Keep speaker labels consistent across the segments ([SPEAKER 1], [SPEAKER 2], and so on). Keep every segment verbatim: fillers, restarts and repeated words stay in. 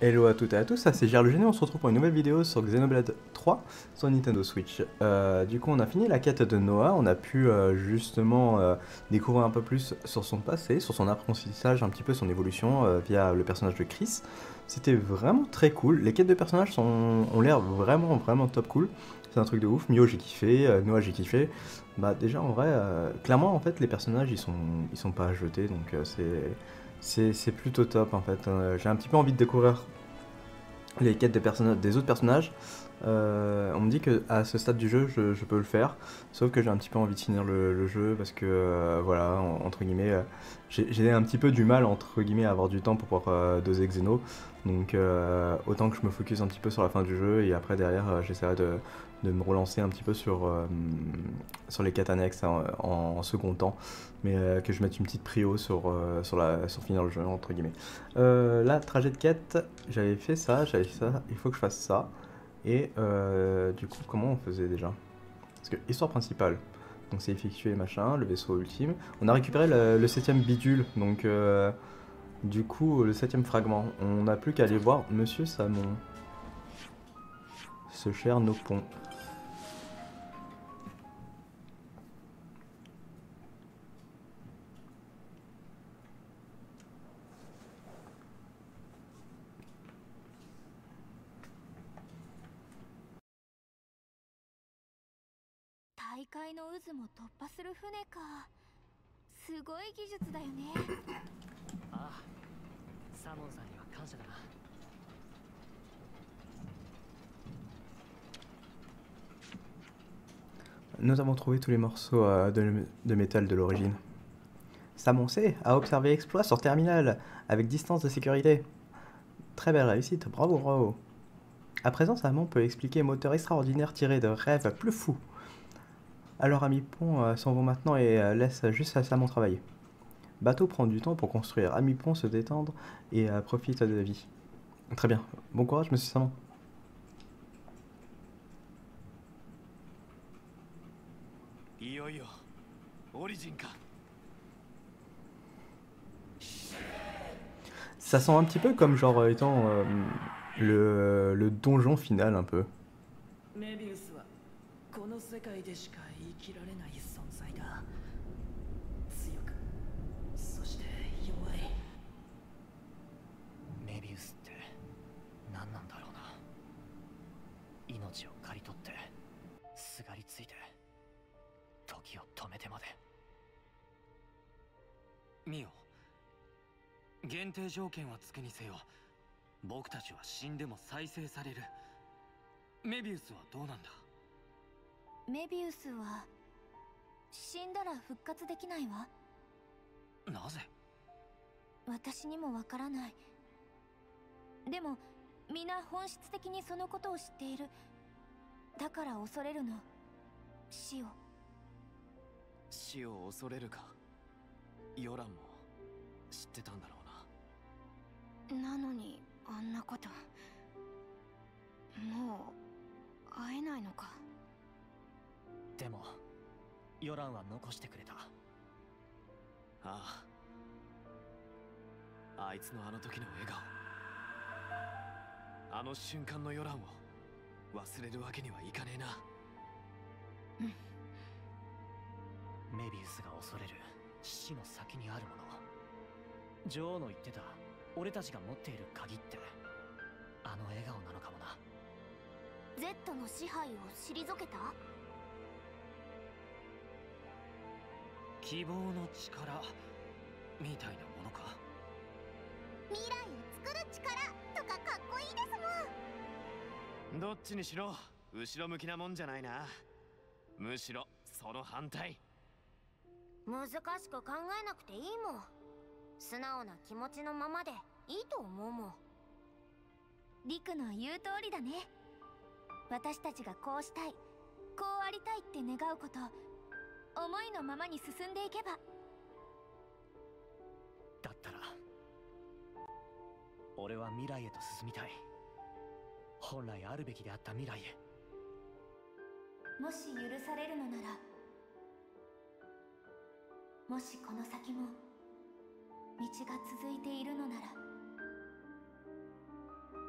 [SPEAKER 1] Hello à toutes et à tous, ça c'est Gérard le Génie, on se retrouve pour une nouvelle vidéo sur Xenoblade trois sur Nintendo Switch. Euh, du coup on a fini la quête de Noah, on a pu euh, justement euh, découvrir un peu plus sur son passé, sur son apprentissage, un petit peu son évolution euh, via le personnage de Chris. C'était vraiment très cool, les quêtes de personnages sont, ont l'air vraiment vraiment top cool, c'est un truc de ouf. Mio j'ai kiffé, euh, Noah j'ai kiffé. Bah déjà en vrai, euh, clairement en fait les personnages ils sont, ils sont pas à jeter donc euh, c'est... C'est c'est plutôt top en fait. Euh, j'ai un petit peu envie de découvrir les quêtes des, personnages, des autres personnages. Euh, on me dit que à ce stade du jeu, je, je peux le faire, sauf que j'ai un petit peu envie de finir le, le jeu parce que euh, voilà, en- entre guillemets, euh, j'ai j'ai un petit peu du mal entre guillemets à avoir du temps pour pouvoir euh, doser Xeno. Donc euh, autant que je me focus un petit peu sur la fin du jeu et après derrière, euh, j'essaierai de, de me relancer un petit peu sur, euh, sur les quêtes annexes en, en second temps, mais euh, que je mette une petite prio sur, euh, sur, la, sur finir le jeu entre guillemets. Euh, là, trajet de quête, j'avais fait ça, j'avais fait ça, il faut que je fasse ça. Et euh, du coup, comment on faisait déjà? Parce que histoire principale, donc c'est effectué machin, le vaisseau ultime. On a récupéré le, le septième bidule, donc euh, du coup, le septième fragment. On n'a plus qu'à aller voir Monsieur Samon, ce cher Nopon.
[SPEAKER 2] 大海の渦も突破する船か。すごい技術だよね。
[SPEAKER 3] ああ、サモンさんには感謝だな。
[SPEAKER 1] Nous avons trouvé tous les morceaux euh, de, de métal de l'origine. Samon C a observé exploit sur terminal, avec distance de sécurité. Très belle réussite, bravo bravo. À présent, Samon peut expliquer moteur extraordinaire tiré de rêves plus fous. Alors Ami Pont euh, s'en vont maintenant et euh, laisse juste à Samon travailler. Bateau prend du temps pour construire, Ami Pont se détendre et euh, profite de la vie. Très bien, bon courage Monsieur Samon. Ça sent un petit peu comme genre euh, étant euh, le, le donjon final un peu.
[SPEAKER 3] メビウスはこの世界でしか生きられない存在だ。強く、そして弱い。メビウスって何なんだろうな。命を刈り取ってすがりついて時を止めてまで。ミオ、限定条件はつくにせよ、僕たちは死んでも再生される。メビウスはどうなんだ？
[SPEAKER 2] メビウスは死んだら復活できないわ。
[SPEAKER 3] なぜ？
[SPEAKER 2] 私にもわからない。でも皆本質的にそのことを知っている。だから恐れるの、死を。
[SPEAKER 3] 死を恐れるか。ヨランも知ってたんだろうな。
[SPEAKER 2] なのにあんなこと。もう会えないのか。
[SPEAKER 3] でもヨランは残してくれた。ああ、あいつのあの時の笑顔、あの瞬間のヨランを忘れるわけにはいかねえな。
[SPEAKER 2] うん。
[SPEAKER 3] メビウスが恐れる死の先にあるもの、女王の言ってた俺たちが持っている鍵ってあの笑顔なのかもな。
[SPEAKER 2] Z の支配を退けた？
[SPEAKER 3] 希望の力みたいなものか。
[SPEAKER 2] 未来を作る力とかかっこいいですもん。
[SPEAKER 4] どっちにしろ後ろ向きなもんじゃないな。むしろその反対。
[SPEAKER 2] 難しく考えなくていいもん。素直な気持ちのままでいいと思うもん。リクの言う通りだね。私たちがこうしたい、こうありたいって願うこと、思いのままに進んでいけば。
[SPEAKER 3] だったら俺は未来へと進みたい。本来あるべきであった未来へ。
[SPEAKER 2] もし許されるのなら、もしこの先も道が続いているのなら、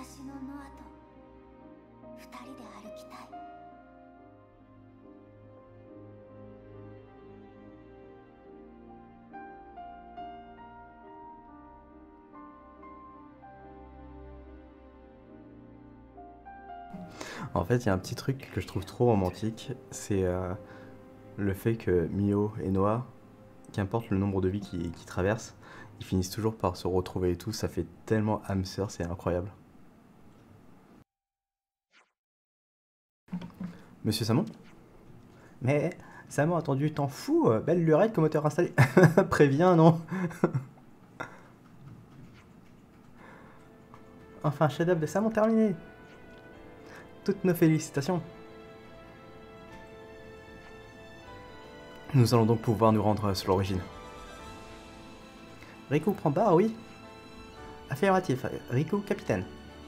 [SPEAKER 2] 私のノアと二人で歩きたい。
[SPEAKER 1] En fait, il y a un petit truc que je trouve trop romantique, c'est euh, le fait que Mio et Noah, qu'importe le nombre de vies qu'ils qu'ils traversent, ils finissent toujours par se retrouver et tout, ça fait tellement âme sœur, c'est incroyable. Monsieur Samon? Mais Samon, attendu, t'en fous? Belle lurette comme moteur installé. Préviens, non? Enfin, chef-d'œuvre de Samon terminé. Toutes nos félicitations. Nous allons donc pouvoir nous rendre sur l'origine. Riku prend barre, oui. Affirmatif, Riku capitaine.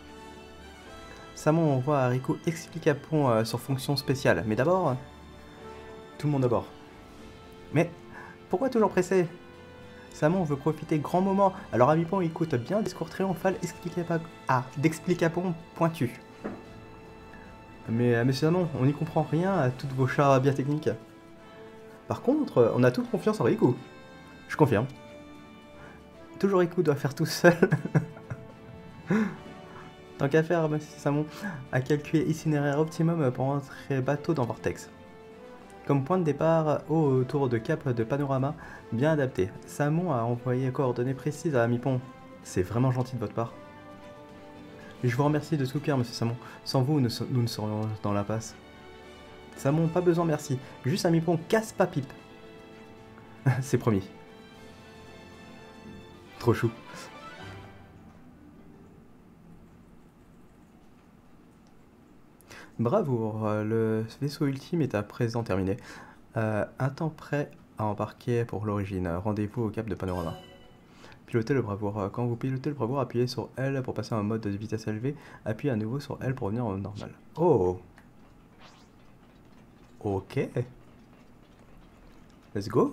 [SPEAKER 1] Samon envoie à Riku explicapon euh, sur fonction spéciale, mais d'abord... Euh, tout le monde d'abord. Mais pourquoi toujours pressé? Samon veut profiter grand moment, alors Amipon écoute bien discours triomphal explicapon... Ah, d'explicapon pointu. Mais euh, monsieur Samon, on n'y comprend rien à toutes vos charabia techniques. Par contre, on a toute confiance en Riku. Je confirme. Toujours Riku doit faire tout seul. Tant qu'à faire, monsieur Samon a calculé itinéraire optimum pour entrer bateau dans Vortex. Comme point de départ, autour de cap de panorama, bien adapté. Samon a envoyé coordonnées précises à Amipon. C'est vraiment gentil de votre part. Et je vous remercie de tout cœur, monsieur Samon. Sans vous, nous, nous ne serions dans l'impasse. Samon, pas besoin merci. Juste Amipon, casse pas pipe. C'est promis. Trop chou. Bravo, le vaisseau ultime est à présent terminé. Euh, un temps prêt à embarquer pour l'origine. Rendez-vous au cap de Panorama. Pilotez le bravoure. Quand vous pilotez le bravoure, appuyez sur L pour passer en mode de vitesse élevée. Appuyez à nouveau sur L pour revenir en normal. Oh! Ok. Let's go.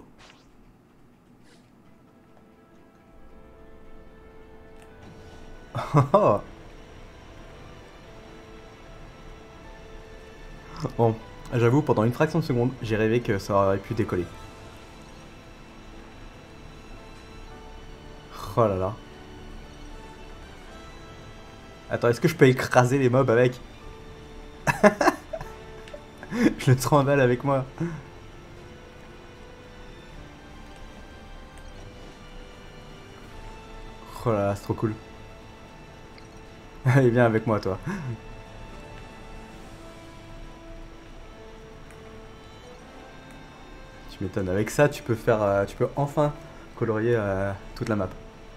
[SPEAKER 1] Bon, j'avoue, pendant une fraction de seconde, j'ai rêvé que ça aurait pu décoller. Oh là là. Attends, est-ce que je peux écraser les mobs avec? Je le trimballe avec moi. Oh là là, c'est trop cool. Allez, viens avec moi, toi. Tu m'étonnes. Avec ça, tu peux faire, euh, tu peux enfin colorier euh, toute la map.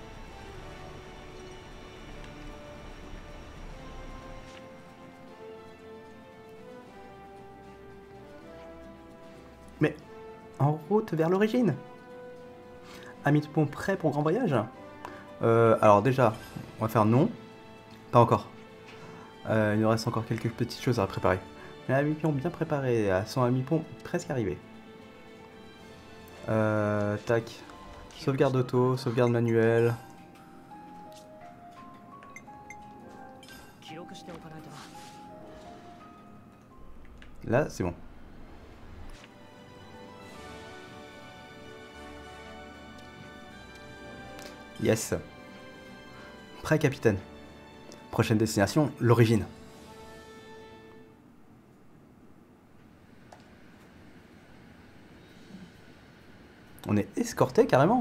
[SPEAKER 1] Mais en route vers l'origine. Amipon prêt pour grand voyage? euh, Alors déjà, on va faire non. Pas encore. Euh, il nous reste encore quelques petites choses à préparer. Mais Amipon bien préparé, son Amipon presque arrivé. Euh, tac. Sauvegarde auto, sauvegarde manuelle. Là, c'est bon. Yes. Prêt, capitaine. Prochaine destination, l'origine. On est escorté carrément.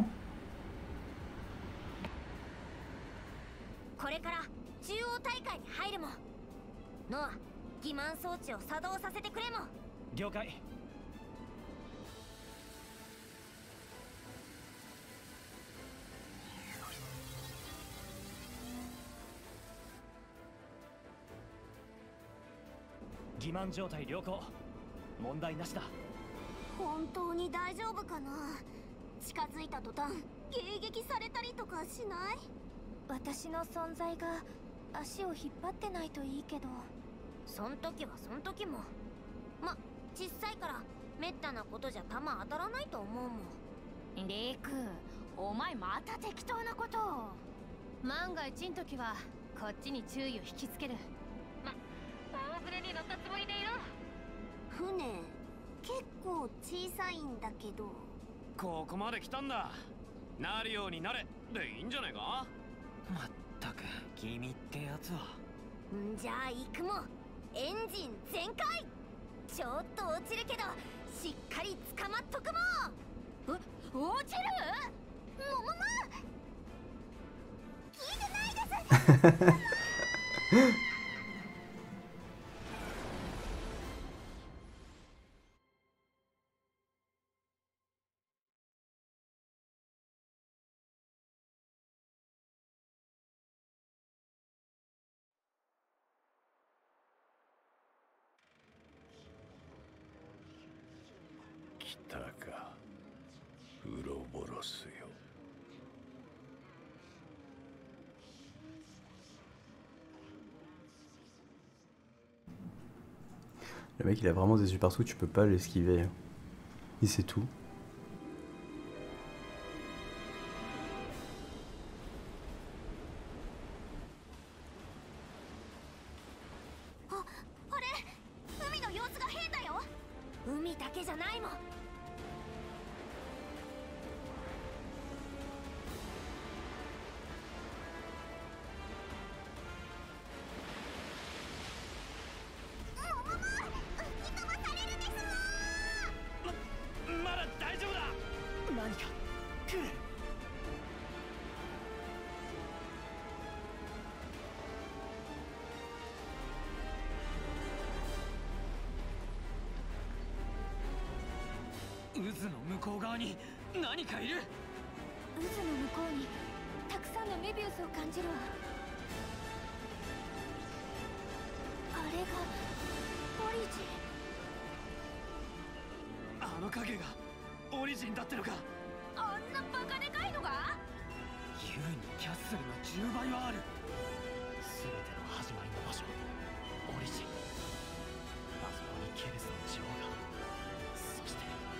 [SPEAKER 2] 万が一の時はこっちに注意を引きつける。ま、大船に乗ったつもりでいろ。
[SPEAKER 5] 船結構小さいんだけど。
[SPEAKER 4] ここまで来たんだ。なるようになれでいいんじゃないか。
[SPEAKER 3] まったく君ってやつは。
[SPEAKER 5] んじゃあ行くも。エンジン全開。ちょっと落ちるけどしっかり捕まっとくも。
[SPEAKER 2] え、落ちる？
[SPEAKER 5] ももも聞いてないです
[SPEAKER 6] 来たかウロボロスよ。
[SPEAKER 1] Le mec il a vraiment des super sous, tu peux pas l'esquiver. Il sait tout.
[SPEAKER 5] 海だけじゃないもん。
[SPEAKER 4] まだ大丈夫だ。何か来る。渦の向こう側に何かいる。
[SPEAKER 2] 渦の向こうにたくさんのメビウスを感じるわ。あれがオリジン。
[SPEAKER 4] あの影がオリジンだってのか。
[SPEAKER 2] あんなバカでかいのが。
[SPEAKER 3] 優にキャッスルのじゅうばいはある。全ての始まりの場所、オリジン。あそこにケレスの女王が。そして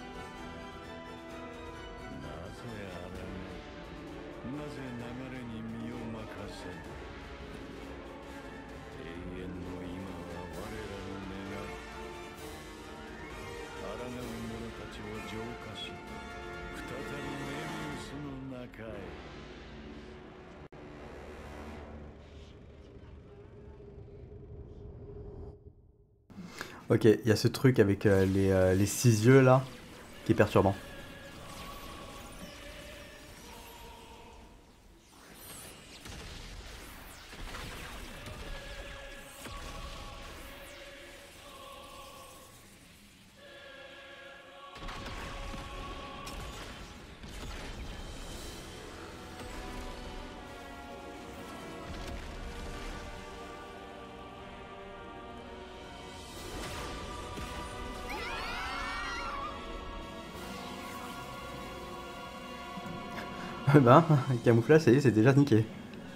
[SPEAKER 6] なぜあらぬ、なぜ流れに身を任せぬ。永遠の今は我らの願い。抗う者たちを浄化し、再びメビウスの中へ。
[SPEAKER 1] Ok, il y a ce truc avec euh, les, euh, les six yeux là, qui est perturbant. Ben, camouflage, ça y est, c'est déjà niqué.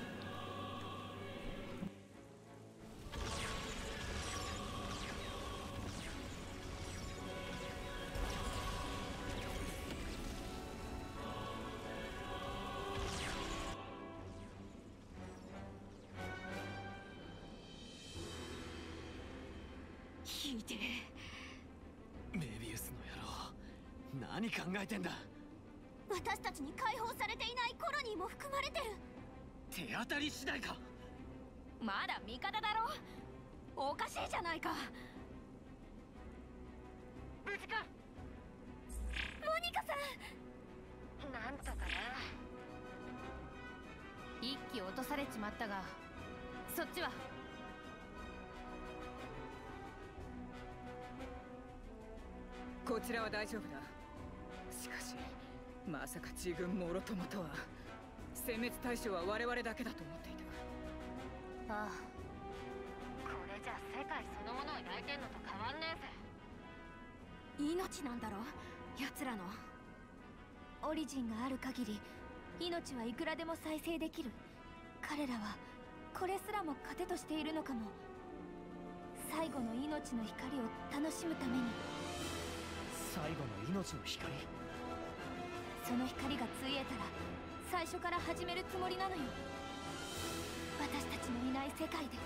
[SPEAKER 4] メビウスの野郎、何考えてんだ。
[SPEAKER 5] 私たちに解放されていないコロニーも含まれてる。
[SPEAKER 4] 手当たり次第か。
[SPEAKER 2] まだ味方だろ。おかしいじゃないか。
[SPEAKER 5] 無事か。
[SPEAKER 2] モニカさん。
[SPEAKER 5] なんとかな。
[SPEAKER 2] 一機落とされちまったが、そっちは。
[SPEAKER 7] こちらは大丈夫だ。しかしまさか自軍もろともとは。殲滅対象は我々だけだと思っていた。
[SPEAKER 5] ああ、これじゃ世界そのものを焼いてんのと変わんねえぜ。
[SPEAKER 2] 命なんだろ奴らの。オリジンがある限り命はいくらでも再生できる。彼らはこれすらも糧としているのかも。最後の命の光を楽しむために。
[SPEAKER 3] 最後の命の光。
[SPEAKER 2] その光がついえたら最初から始めるつもりなのよ。
[SPEAKER 5] 世界で。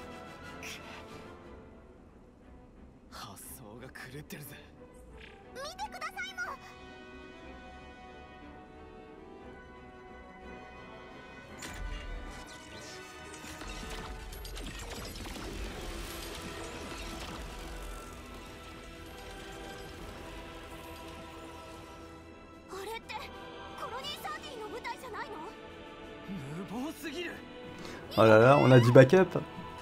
[SPEAKER 4] 発想が狂ってるぜ。
[SPEAKER 5] 見てくださいもん。あれってコロニーサーティの舞台じゃないの？
[SPEAKER 4] 無謀すぎる。
[SPEAKER 1] Oh là là, on a du backup.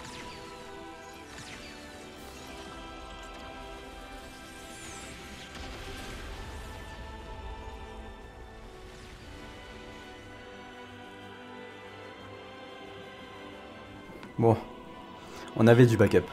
[SPEAKER 1] Bon, on avait du backup.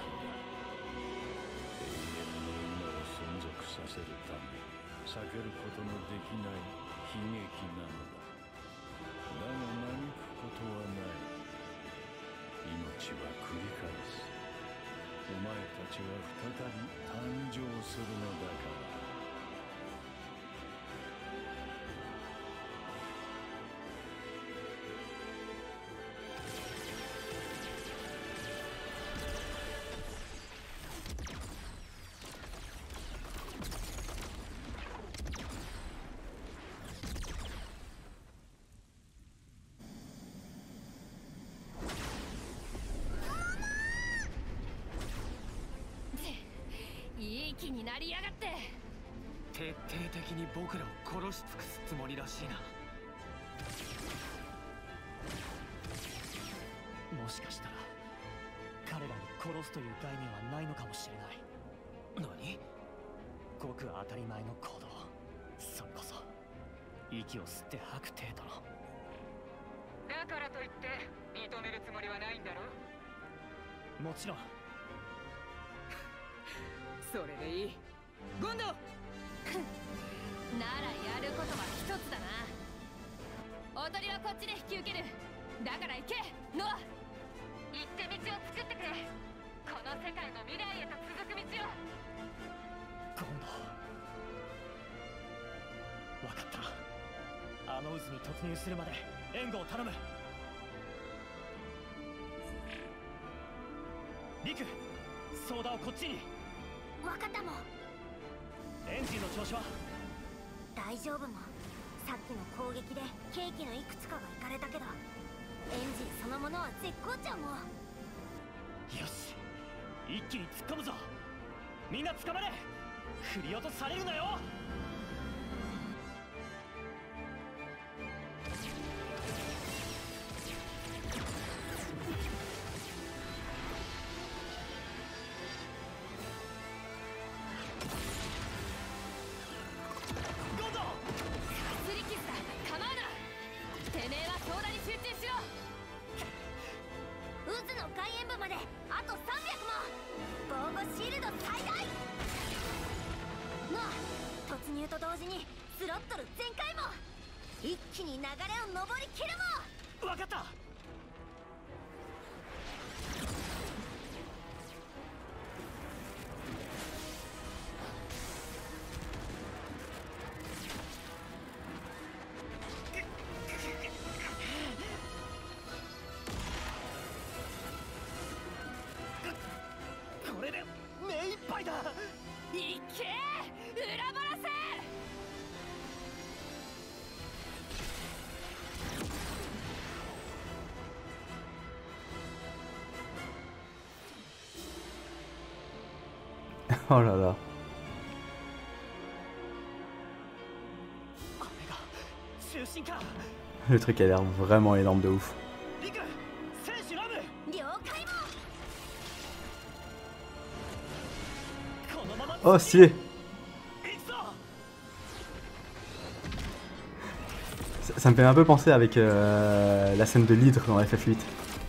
[SPEAKER 5] いい気になりやがって。
[SPEAKER 4] 徹底的に僕らを殺し尽くすつもりらしいな。もしかしたら彼らに殺すという概念はないのかもしれない。何？ごく当たり前の行動。それこそ息を吸って吐く程度の。
[SPEAKER 7] だからといって認めるつもりはないんだろ？
[SPEAKER 4] もちろん。
[SPEAKER 7] それでいい。ゴンド
[SPEAKER 5] ならやることは一つだな。踊りはこっちで引き受ける。だから行けノア。行って道を作ってくれ。この世界の未来へと続く道を。
[SPEAKER 4] 今度分かった。あの渦に突入するまで援護を頼む。リク、ソーダをこっちに。
[SPEAKER 5] 分かったもん。
[SPEAKER 4] エンジンの調子は？
[SPEAKER 5] 大丈夫もん。さっきの攻撃でケーキのいくつかがいかれたけど、エンジンそのものは絶好調もん。
[SPEAKER 4] よし、一気に突っ込むぞ。みんな捕まれ。振り落とされるなよ。
[SPEAKER 5] と同時にスロットル全開も。一気に流れを登り切るも。
[SPEAKER 4] 分かった。これで目いっぱいだ。
[SPEAKER 5] いけ裏バラせ。
[SPEAKER 1] Oh là là. Le truc a l'air vraiment énorme de ouf. Oh stylé. Ça, ça me fait un peu penser avec euh, la scène de l'hydre dans F F huit.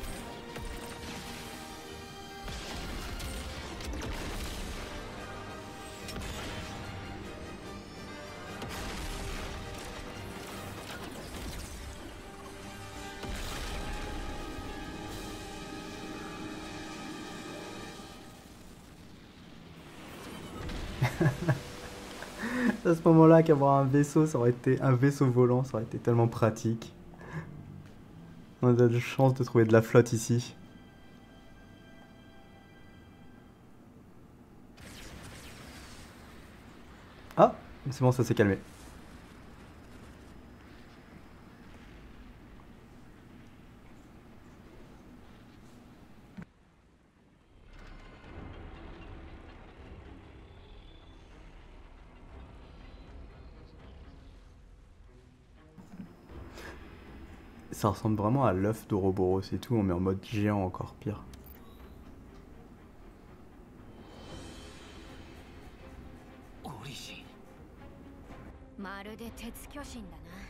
[SPEAKER 1] À ce moment-là, qu'avoir un vaisseau, ça aurait été un vaisseau volant, ça aurait été tellement pratique. On a de la chance de trouver de la flotte ici. C'est bon, ça s'est calmé. Ça ressemble vraiment à l'œuf d'Ouroboros et tout, mais en mode géant, encore pire.
[SPEAKER 2] まるで鉄巨神だな。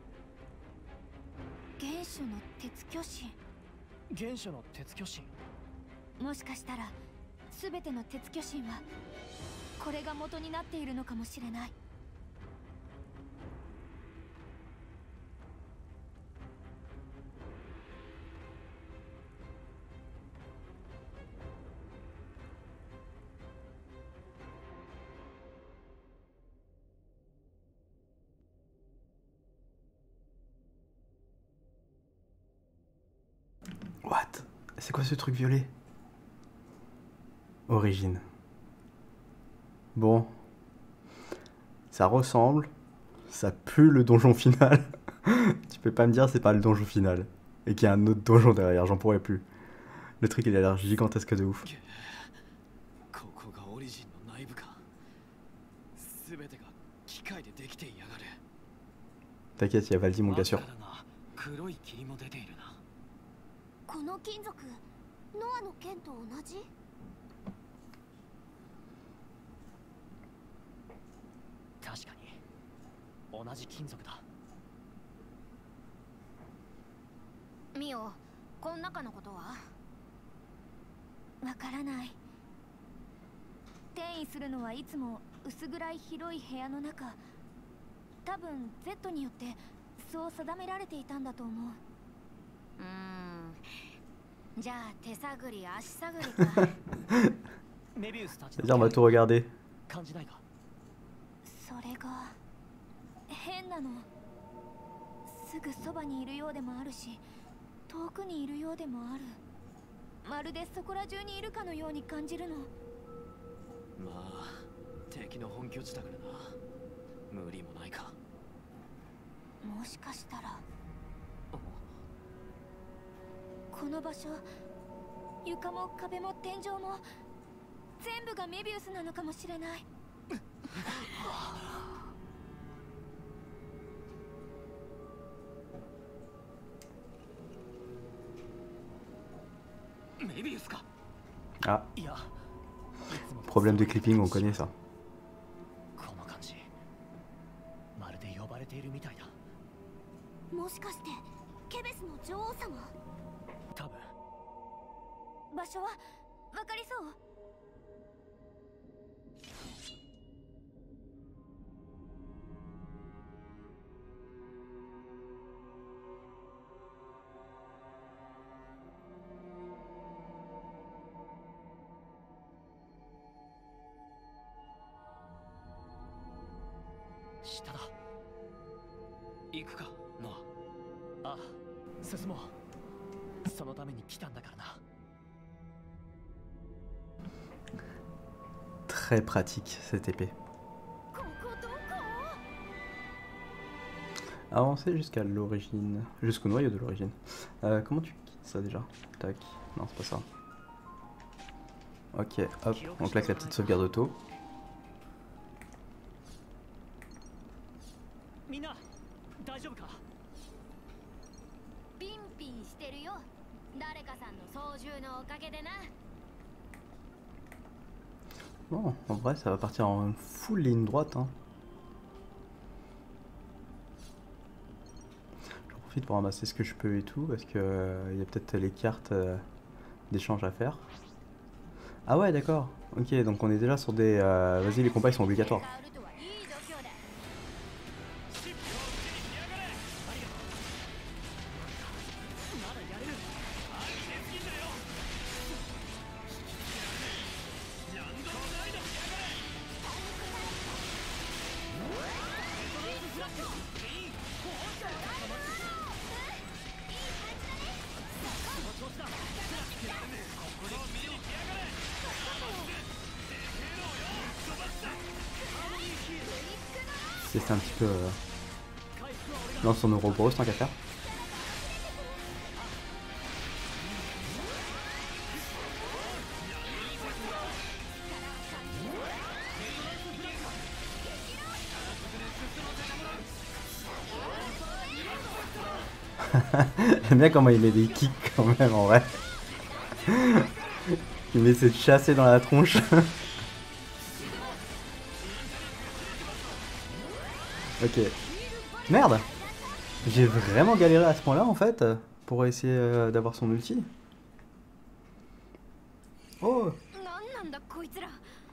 [SPEAKER 2] 原初の鉄巨神。
[SPEAKER 4] 原初の鉄巨神。
[SPEAKER 2] もしかしたら全ての鉄巨神はこれが元になっているのかもしれない。
[SPEAKER 1] What? C'est quoi ce truc violet? Origine. Bon. Ça ressemble. Ça pue le donjon final. Tu peux pas me dire c'est pas le donjon final. Et qu'il y a un autre donjon derrière, j'en pourrais plus. Le truc il a l'air gigantesque de ouf. T'inquiète, il y a Valdi mon gars sûr.
[SPEAKER 2] この金属、ノアの剣と同じ？
[SPEAKER 4] 確かに同じ金属だ。
[SPEAKER 2] ミオ、この中のことは？わからない。転移するのはいつも薄暗い広い部屋の中。多分 Z によってそう定められていたんだと思う。うーん。じゃあ手探り足探りか。
[SPEAKER 1] C'est-à-dire on va tout regarder.
[SPEAKER 4] 感じないか？
[SPEAKER 2] それが変なの。すぐそばにいるようでもあるし、遠くにいるようでもある。まるでそこら中にいるかのように感じるの。
[SPEAKER 3] まあ敵の本拠地だからな。無理もないか。
[SPEAKER 2] もしかしたらこの場所、床も壁も天井も全部がメビウスなのかもしれない。
[SPEAKER 3] メビウスか。
[SPEAKER 1] Ah. Problème de clipping, on connaît ça.
[SPEAKER 4] この感じ、まるで呼ばれているみたいだ。
[SPEAKER 2] もしかしてケベスの女王様？
[SPEAKER 4] 多分。
[SPEAKER 2] 場所はわかりそう？
[SPEAKER 4] 下だ。行くか、ノア。ああ、進もう。そのために来たんだからな。
[SPEAKER 1] Très pratique cette épée. Avancer jusqu'à l'origine, jusqu'au noyau de l'origine. Euh, comment tu quittes ça déjà? Tac, non c'est pas ça. Ok, hop, on claque la petite sauvegarde auto. Bon, en vrai ça va partir en full ligne droite hein. J'en profite pour ramasser ce que je peux et tout parce que euh, y a peut-être les cartes euh, d'échange à faire. Ah ouais d'accord, ok donc on est déjà sur des... Euh, vas-y les combats ils sont obligatoires. tester un petit peu euh, dans son Ouroboros tant qu'à faire. J'aime bien comment il met des kicks quand même en vrai. Il essaie de chasser dans la tronche. Ok. Merde. J'ai vraiment galéré à ce point là en fait pour essayer euh, d'avoir son ulti. Oh.
[SPEAKER 2] なんなんだこいつら。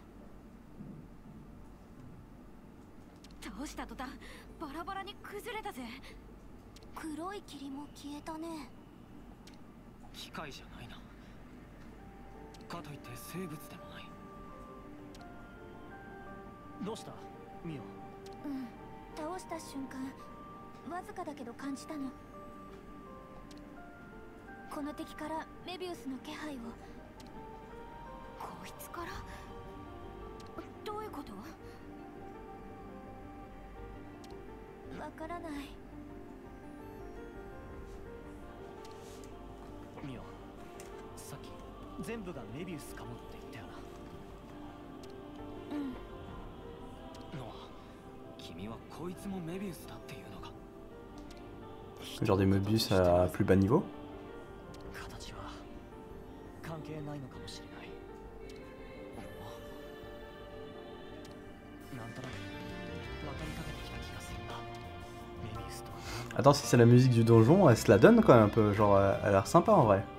[SPEAKER 2] 倒した途端バラバラに崩れたぜ。黒い霧も消えたね。
[SPEAKER 4] 機械じゃないな。かといって生物でもない。どうしたミオ。
[SPEAKER 2] うん、倒した瞬間わずかだけど感じたの。この敵からメビウスの気配を。こいつからどういうこと？わからない。
[SPEAKER 4] ミオ、さっき全部がメビウスかもって言ったよな。
[SPEAKER 2] うん。
[SPEAKER 4] ノア、君はこいつもメビウスだっていうのか。
[SPEAKER 1] Genre des Mobius à plus bas niveau.
[SPEAKER 4] 形は関係ないのかもしれない。なんとなく分かりかけてきた気がするな。メビウスとは何だ。
[SPEAKER 1] Attends, si c'est la musique du donjon, elle se la donne quand même un peu, genre elle a l'air sympa en vrai.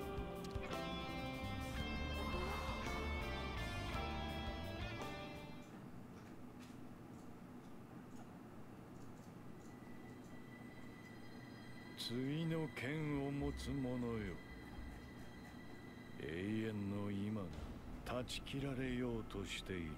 [SPEAKER 6] 次の剣を持つ者よ。永遠の今が断ち切られようとしている。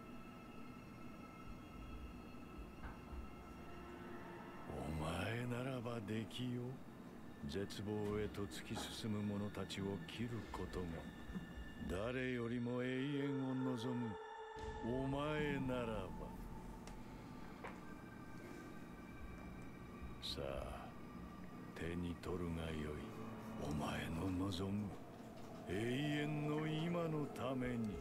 [SPEAKER 6] お前ならばできよ。絶望へと突き進む者たちを切ることが誰よりも永遠を望むお前ならば。さあ手に取るがよい。お前の望む永遠の今のために。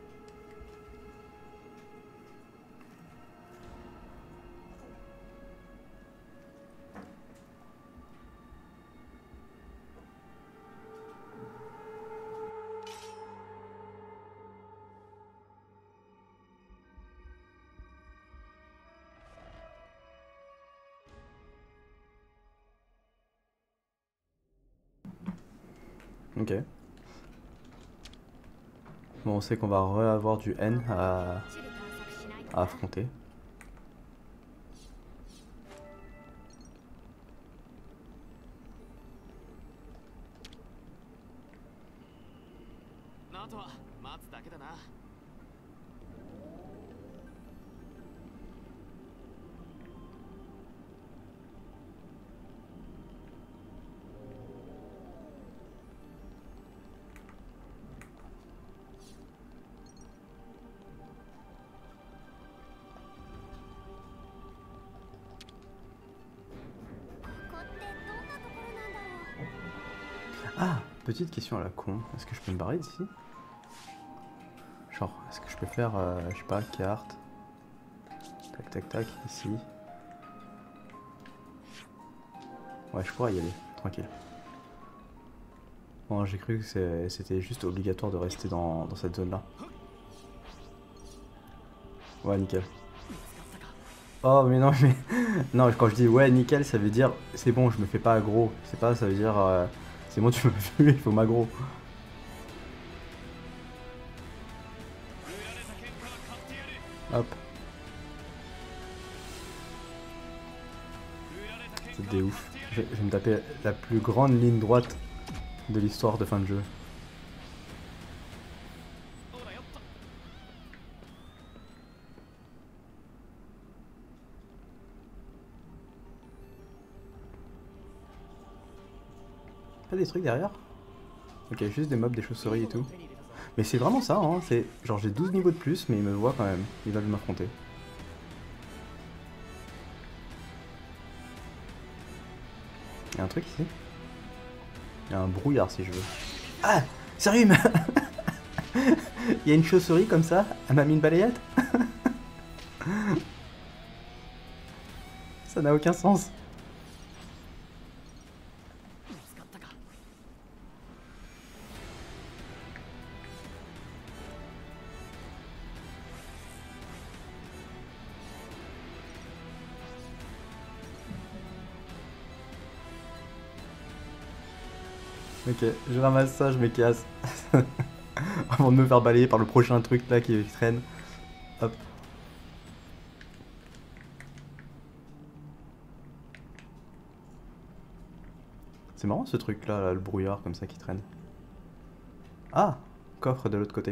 [SPEAKER 1] Ok. Bon, on sait qu'on va re-avoir du N à, à affronter. Ah, petite question à la con. Est-ce que je peux me barrer d'ici? Genre, est-ce que je peux faire, euh, je sais pas, carte. Tac, tac, tac, ici. Ouais, je pourrais y aller, tranquille. Bon, j'ai cru que c'était juste obligatoire de rester dans, dans cette zone-là. Ouais, nickel. Oh, mais non, mais... Non, quand je dis ouais, nickel, ça veut dire c'est bon, je me fais pas aggro. C'est pas, ça veut dire... Euh, c'est bon, tu m'as vu, il faut m'aggro. Hop. C'est des ouf. Je vais me taper la plus grande ligne droite de l'histoire de fin de jeu. Pas des trucs derrière? Ok, juste des mobs, des chauves-souris et tout. Mais c'est vraiment ça, hein, c'est genre j'ai douze niveaux de plus, mais ils me voient quand même, ils veulent m'affronter. y a un truc ici. Il y a un brouillard si je veux. Ah, sérieux, mais... il y a une chauve-souris comme ça. Elle m'a mis une balayette. Ça n'a aucun sens. Ok, je ramasse ça, je me casse. Avant de me faire balayer par le prochain truc là qui traîne. Hop. C'est marrant ce truc là, là, le brouillard comme ça qui traîne. Ah, coffre de l'autre côté.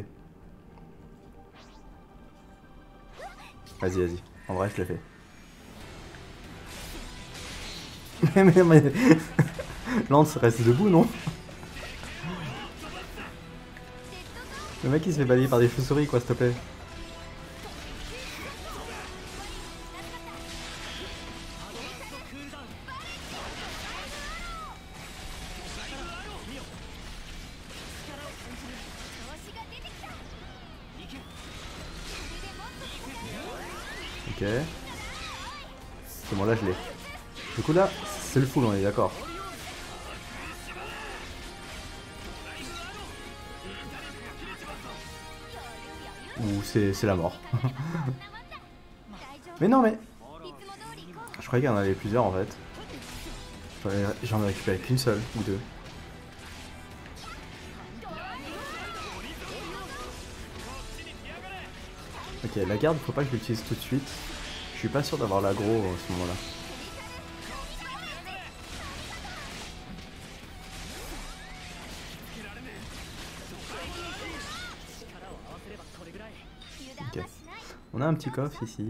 [SPEAKER 1] Vas-y, vas-y. En vrai, je l'ai fait. mais mais mais... Lance reste debout, non? Le mec il se fait balayer par des chauves-souris quoi, s'il te plaît. Ok. C'est bon, là je l'ai. Du coup là, c'est le full, on est d'accord. Ou c'est la mort. Mais non mais... Je croyais qu'il y en avait plusieurs en fait. J'en ai récupéré qu'une seule ou deux. Ok, la garde, faut pas que je l'utilise tout de suite. Je suis pas sûr d'avoir l'aggro à ce moment-là. Ok. On a un petit coffre ici.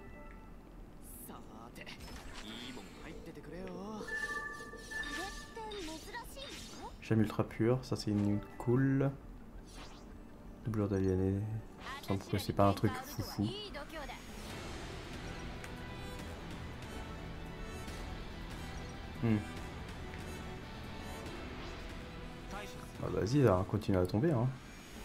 [SPEAKER 1] Gemme ultra pur, ça c'est une cool. Doublure d'aliéné. Il semble que c'est pas un truc foufou. Hmm. Ah, vas-y, là, continue à tomber. Hein.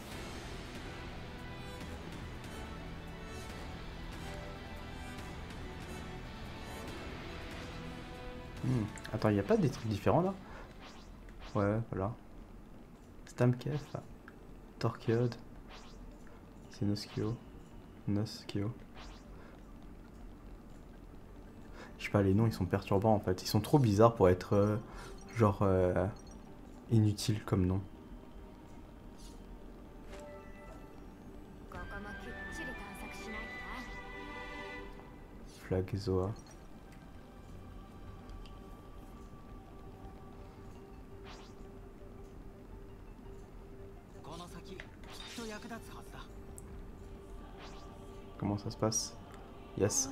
[SPEAKER 1] Hmm. Attends, il n'y a pas des trucs différents là? Ouais, voilà. Stamkef, Torquiode, c'est Noskio, Noskio. Je sais pas, les noms ils sont perturbants en fait. Ils sont trop bizarres pour être euh, genre euh, inutiles comme nom. Flag Zoa. Comment ça se passe? Yes.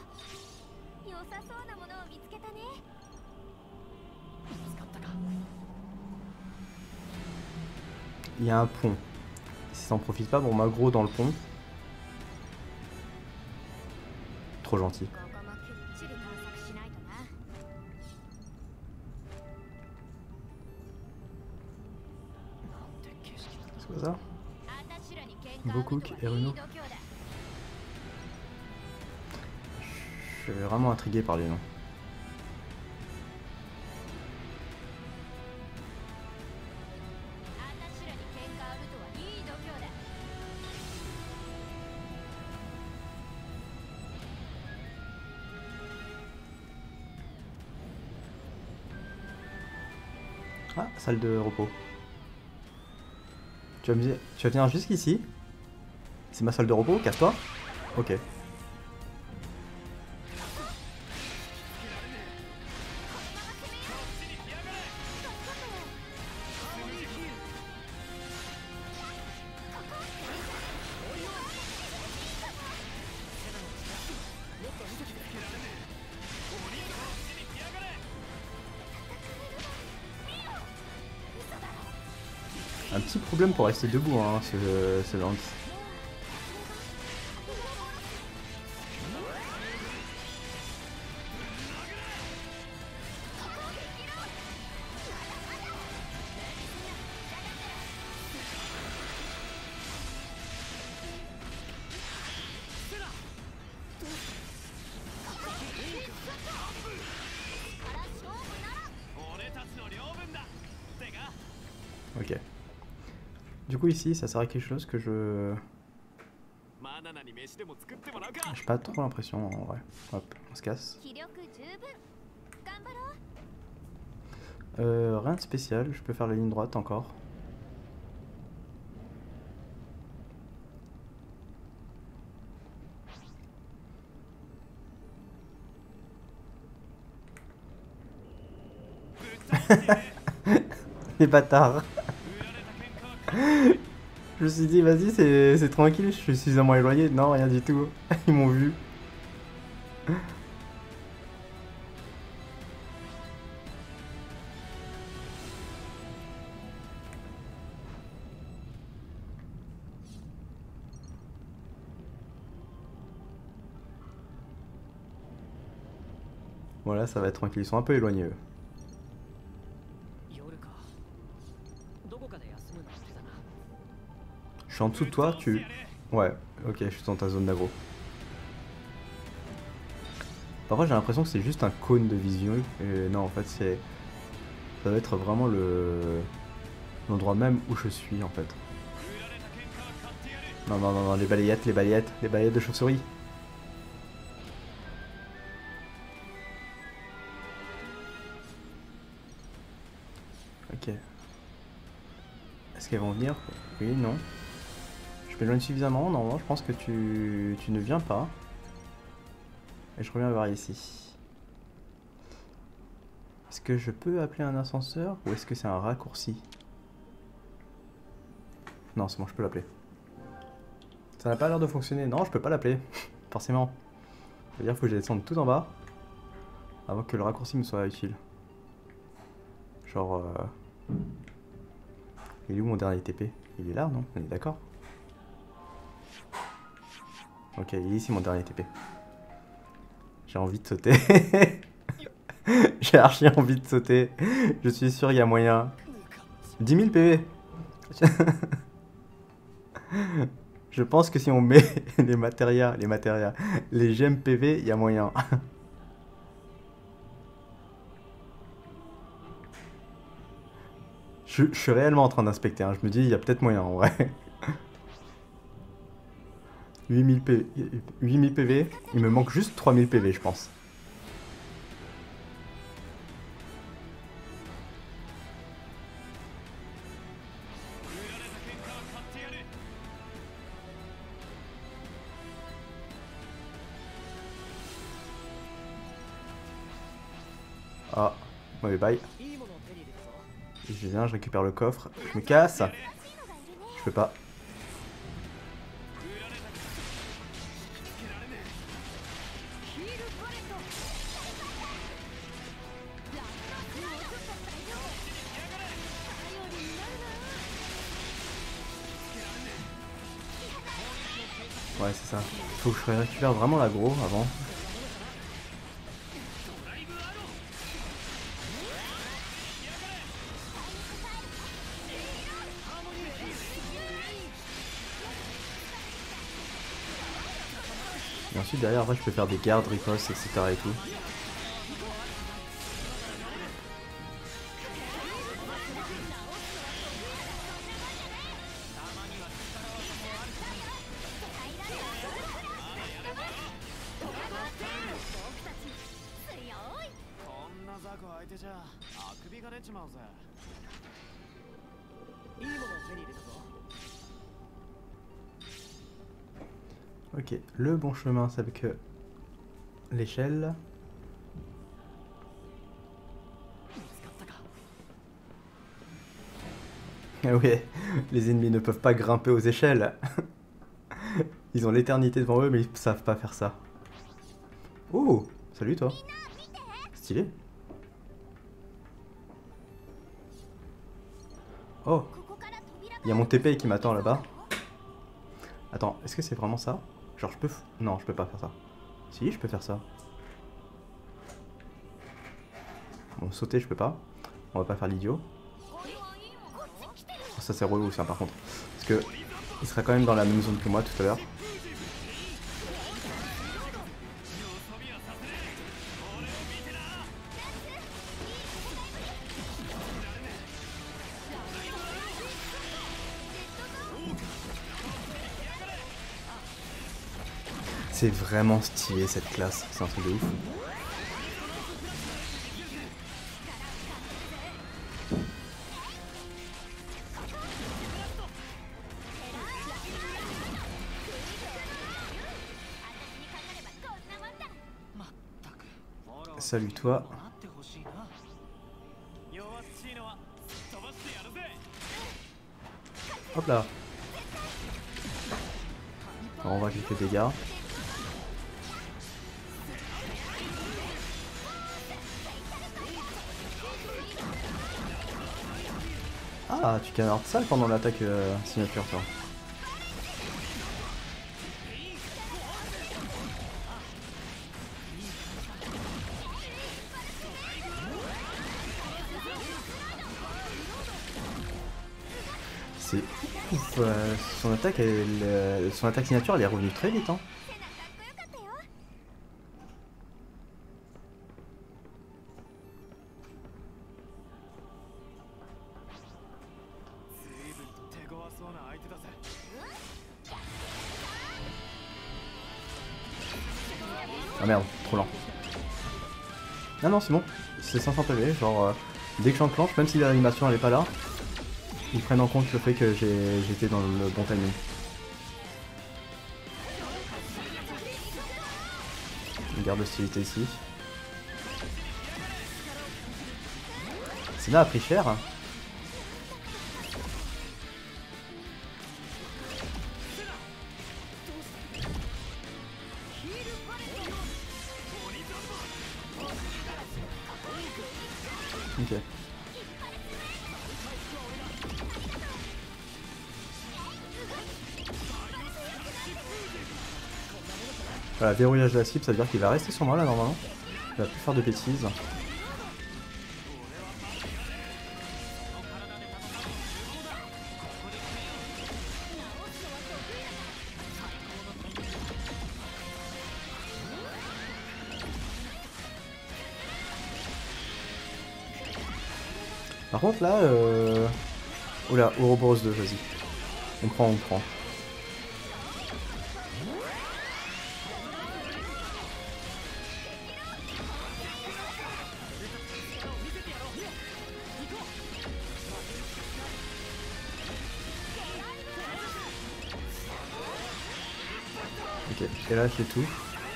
[SPEAKER 1] Il y a un pont. Si ça en profite pas, bon m'aggro dans le pont. Trop gentil. C'est quoi ça? Bokook et Runo. Je suis vraiment intrigué par les noms. Ah, salle de repos. Tu vas, me dire, tu vas venir jusqu'ici? C'est ma salle de repos, casse-toi. Ok. Un petit problème pour rester debout, hein, ce, ce lance. Ok. Du coup ici ça sert à quelque chose que je... J'ai pas trop l'impression en vrai. Hop, on se casse. Euh, rien de spécial, je peux faire la ligne droite encore. Les bâtards. Je me suis dit, vas-y, c'est tranquille, je suis suffisamment éloigné. Non, rien du tout. Ils m'ont vu. Voilà, ça va être tranquille. Ils sont un peu éloignés, eux. Je suis en dessous de toi, tu... Ouais, ok, je suis dans ta zone d'aggro. Parfois j'ai l'impression que c'est juste un cône de vision. Et non, en fait, c'est... Ça doit être vraiment le... l'endroit même où je suis, en fait. Non, non, non, non, les balayettes, les balayettes, les balayettes de chauve-souris. Ok. Est-ce qu'elles vont venir? Oui, non. Je m'éloigne suffisamment, normalement je pense que tu, tu ne viens pas. Et je reviens voir ici. Est-ce que je peux appeler un ascenseur ou est-ce que c'est un raccourci? Non, c'est bon, je peux l'appeler. Ça n'a pas l'air de fonctionner. Non, je peux pas l'appeler. Forcément. Ça veut dire qu'il faut que je descende tout en bas avant que le raccourci me soit utile. Genre... Euh... Il est où mon dernier T P? Il est là, non? On est d'accord? Ok, il est ici mon dernier T P. J'ai envie de sauter. J'ai archi envie de sauter. Je suis sûr il y a moyen. dix mille P V. Je pense que si on met les matérias, les matérias, les gemmes P V, il y a moyen. Je, je suis réellement en train d'inspecter, hein. Je me dis il y a peut-être moyen en vrai. huit mille P V, il me manque juste trois mille P V je pense. Ah, mauvais bail. Je viens, je récupère le coffre, je me casse. Je peux pas. Ouais, c'est ça. Faut que je récupère vraiment l'aggro avant. Et ensuite derrière, après, je peux faire des gardes, ripostes, et cetera et tout. Ok, le bon chemin c'est avec l'échelle. Ah ouais, les ennemis ne peuvent pas grimper aux échelles. Ils ont l'éternité devant eux mais ils savent pas faire ça. Oh, salut toi. Stylé. Oh, il y a mon T P qui m'attend là-bas. Attends, est-ce que c'est vraiment ça? Genre je peux... Non, je peux pas faire ça. Si, je peux faire ça. Bon, sauter, je peux pas. On va pas faire l'idiot. Oh, ça c'est relou ça par contre. Parce que il sera quand même dans la même zone que moi tout à l'heure. C'est vraiment stylé cette classe, c'est un truc de ouf. Salut toi. Hop là. Alors on va quelques dégâts. Ah, tu canardes ça pendant l'attaque euh, signature toi. C'est ouf, euh, son attaque, elle, euh, son attaque signature elle est revenue très vite hein. Ah merde, trop lent. Ah non c'est bon, c'est cinq cents P V, genre euh, dès que j'enclenche, même si l'animation elle est pas là, ils prennent en compte le fait que j'étais dans le bon timing. Garde d'hostilité ici. Sena a pris cher. Ok. Voilà, verrouillage de la cible, ça veut dire qu'il va rester sur moi là normalement. Il va plus faire de bêtises. Par contre là, euh... oula, Ouroboros deux, vas-y. On prend, on prend. Ok, et là c'est tout.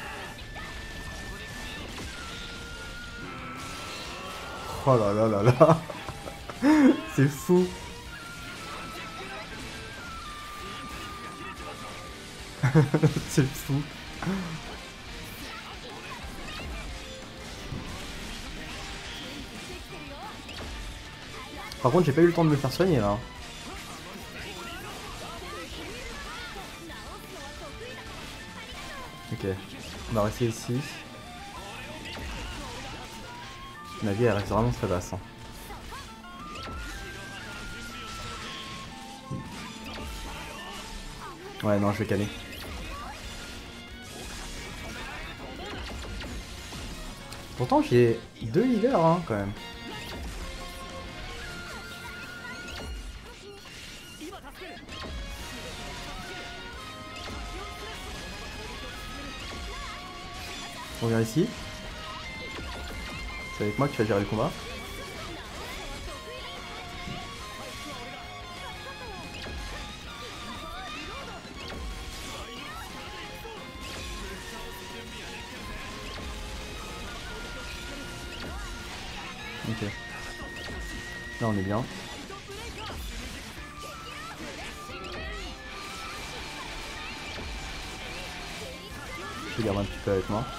[SPEAKER 1] Oh là là là là. C'est fou. C'est fou. Par contre j'ai pas eu le temps de me faire soigner là. Ok, on va rester ici. Ma vie elle reste vraiment très basse. Hein. Ouais non je vais caler. Pourtant j'ai deux healers hein, quand même. On vient ici. C'est avec moi que tu vas gérer le combat. Ok. Là on est bien. Je vais garder un petit peu avec moi.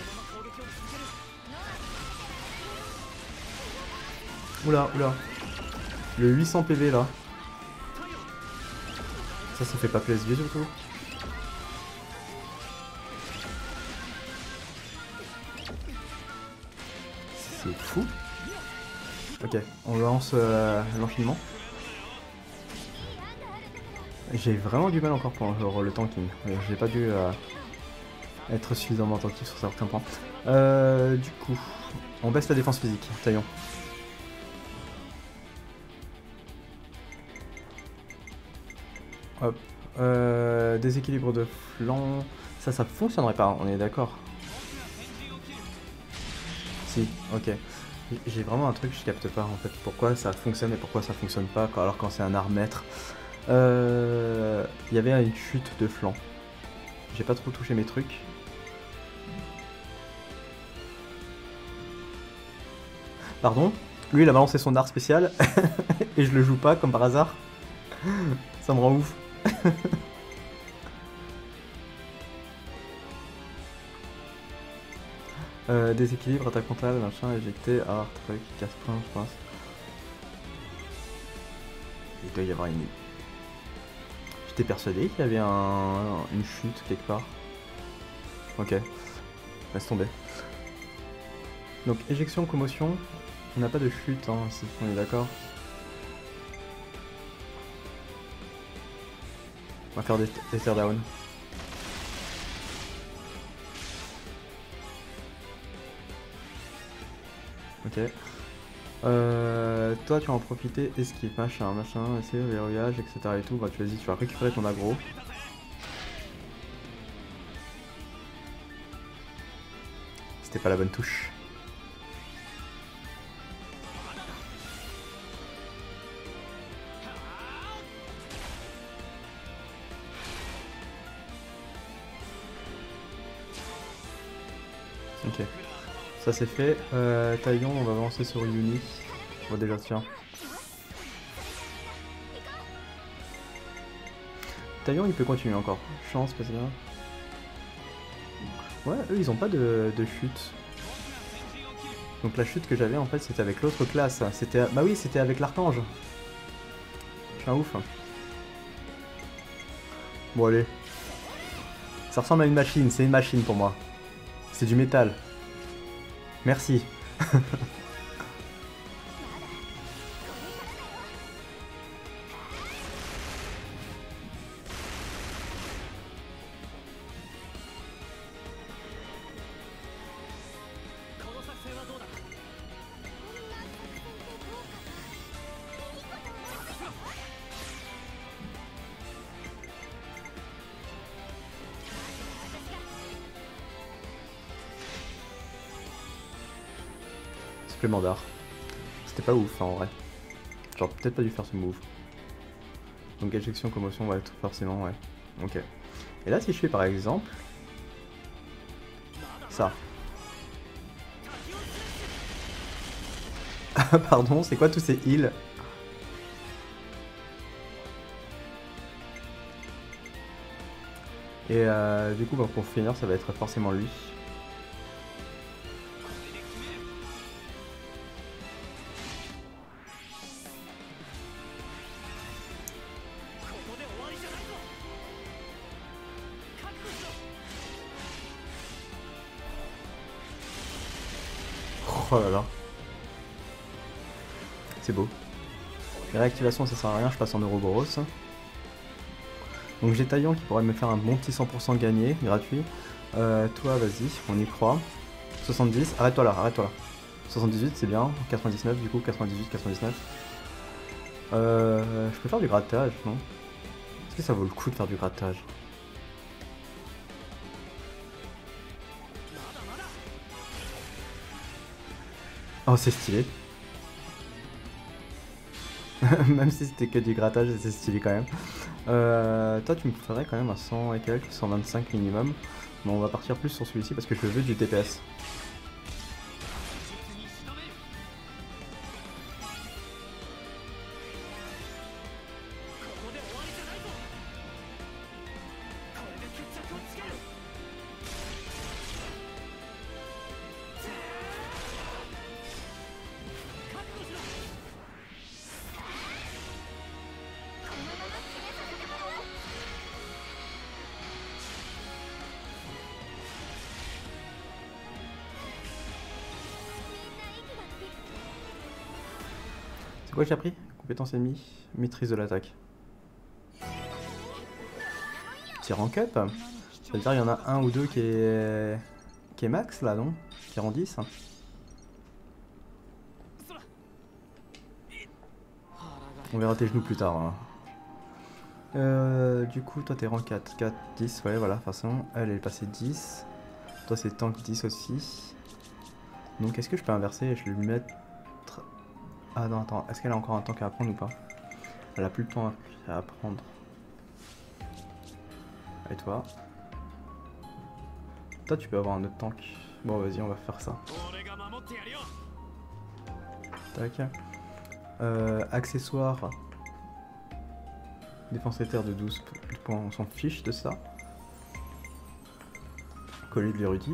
[SPEAKER 1] Oula, oula. Le huit cents P V là. Ça, ça fait pas plaisir du tout. C'est fou. Ok, on lance euh, l'enchaînement. J'ai vraiment du mal encore pour genre, le tanking. J'ai pas dû euh, être suffisamment attentif sur certains points. Euh, du coup, on baisse la défense physique. Taillons. Hop. Euh, déséquilibre de flanc. Ça, ça fonctionnerait pas, on est d'accord. Si, ok. J'ai vraiment un truc que je capte pas en fait. Pourquoi ça fonctionne et pourquoi ça fonctionne pas alors quand c'est un art maître. Euh... Il y avait une chute de flanc. J'ai pas trop touché mes trucs. Pardon? Lui il a balancé son art spécial et je le joue pas comme par hasard. Ça me rend ouf. euh, déséquilibre, attaque frontale, machin, éjecté, art, truc, casse-point, je pense. Il doit y avoir une... J'étais persuadé qu'il y avait un... une chute quelque part. Ok, laisse tomber. Donc éjection, commotion, on n'a pas de chute, hein, si on est d'accord. On va faire des, des teardown. Ok. Euh, toi tu vas en profiter, esquive, machin, machin, essayer, verrouillage, et cetera et tout. Bah tu vas-y, tu vas récupérer ton aggro. C'était pas la bonne touche. Ok. Ça c'est fait. Euh, Taillon, on va avancer sur Yuni. On va déjà tiens. Taillon il peut continuer encore. Chance, parce que là. Ouais, eux ils ont pas de, de chute. Donc la chute que j'avais en fait c'était avec l'autre classe. C'était. Bah oui, c'était avec l'archange. Je suis un ouf. Bon allez. Ça ressemble à une machine, c'est une machine pour moi. C'est du métal. Merci. Supplément d'art. C'était pas ouf hein, en vrai. J'aurais peut-être pas dû faire ce move. Donc éjection, commotion, ouais, tout forcément, ouais. Ok. Et là si je fais par exemple... Ça. Pardon, c'est quoi tous ces heals? Et euh, du coup bah, pour finir ça va être forcément lui. Oh là là. C'est beau. Les réactivations ça sert à rien, je passe en Ouroboros. Donc j'ai Taillon qui pourrait me faire un bon petit cent pour cent gagné, gratuit. Euh, toi vas-y, on y croit. soixante-dix, arrête-toi là, arrête-toi là. soixante-dix-huit c'est bien, quatre-vingt-dix-neuf du coup, quatre-vingt-dix-huit, quatre-vingt-dix-neuf. Euh, je peux faire du grattage, non? Est-ce que ça vaut le coup de faire du grattage? Oh c'est stylé. Même si c'était que du grattage, c'est stylé quand même. Euh, toi tu me ferais quand même un cent et quelques, cent vingt-cinq minimum. Mais on va partir plus sur celui-ci parce que je veux du T P S. C'est quoi que j'ai appris? Compétence ennemie, maîtrise de l'attaque. Petit rank up. Ça veut dire qu'il y en a un ou deux qui est, qui est max là, non? Qui rend dix. On verra tes genoux plus tard. Hein. Euh, du coup, toi t'es rang quatre, quatre, dix, ouais, voilà, de toute façon, elle est passée dix. Toi c'est tank dix aussi. Donc est-ce que je peux inverser et je vais lui mettre... Ah non, attends, est-ce qu'elle a encore un tank à apprendre ou pas? Elle a plus le temps à apprendre. Et toi? Toi tu peux avoir un autre tank. Bon vas-y, on va faire ça. Tac. Euh, accessoires. Défense éther de douze points, on s'en fiche de ça. Collier de l'érudit.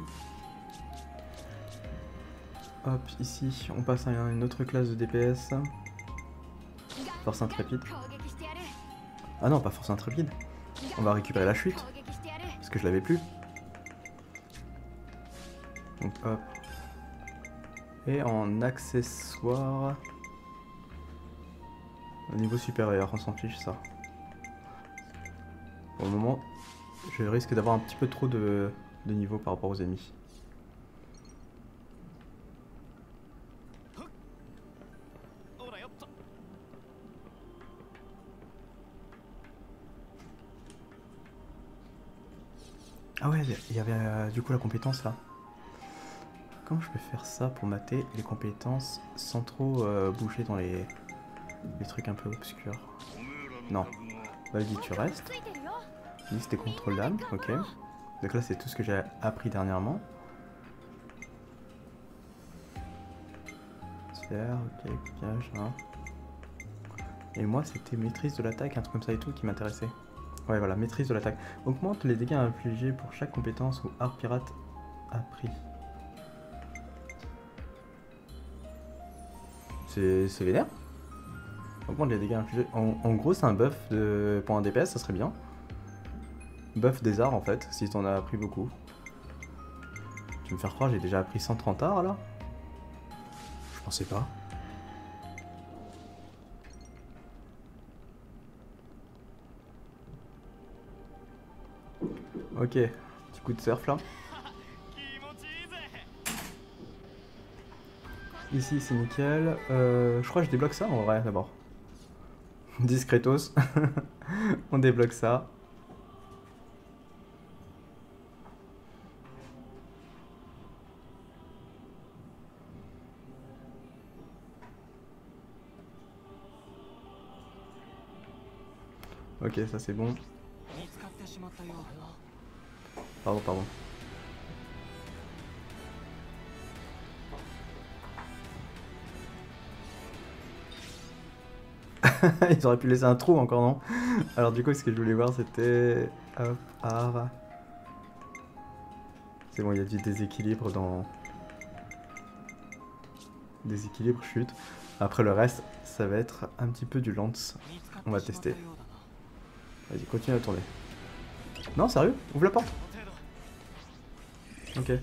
[SPEAKER 1] Hop, ici, on passe à une autre classe de D P S. Force intrépide. Ah non, pas force intrépide. On va récupérer la chute. Parce que je l'avais plus. Donc hop. Et en accessoire. Au niveau supérieur, on s'en fiche ça. Pour le moment, je risque d'avoir un petit peu trop de, de niveau par rapport aux ennemis. Ah ouais, il y avait euh, du coup la compétence là. Comment je peux faire ça pour mater les compétences sans trop euh, bouger dans les, les trucs un peu obscurs? Non. Vas-y, tu restes. Liste et contrôle d'âme, ok. Donc là c'est tout ce que j'ai appris dernièrement. Sphère, ok, cliquage, hein. Et moi c'était maîtrise de l'attaque, un truc comme ça et tout qui m'intéressait. Ouais voilà, maîtrise de l'attaque. Augmente les dégâts infligés pour chaque compétence ou art pirate appris. C'est vénère. Augmente les dégâts infligés. En, en gros c'est un buff de, pour un D P S, ça serait bien. Buff des arts en fait, si t'en as appris beaucoup. Tu me faire croire, j'ai déjà appris cent trente arts là? Je pensais pas. Ok, petit coup de surf là. Ici c'est nickel. Euh, je crois que je débloque ça en vrai d'abord. Discretos. On débloque ça. Ok, ça c'est bon. Pardon, pardon. Ils auraient pu laisser un trou encore, non? Alors du coup, ce que je voulais voir, c'était... Hop, art. C'est bon, il y a du déséquilibre dans... Déséquilibre, chute. Après le reste, ça va être un petit peu du lance. On va tester. Vas-y, continue à tourner. Non, sérieux? Ouvre la porte. Ok.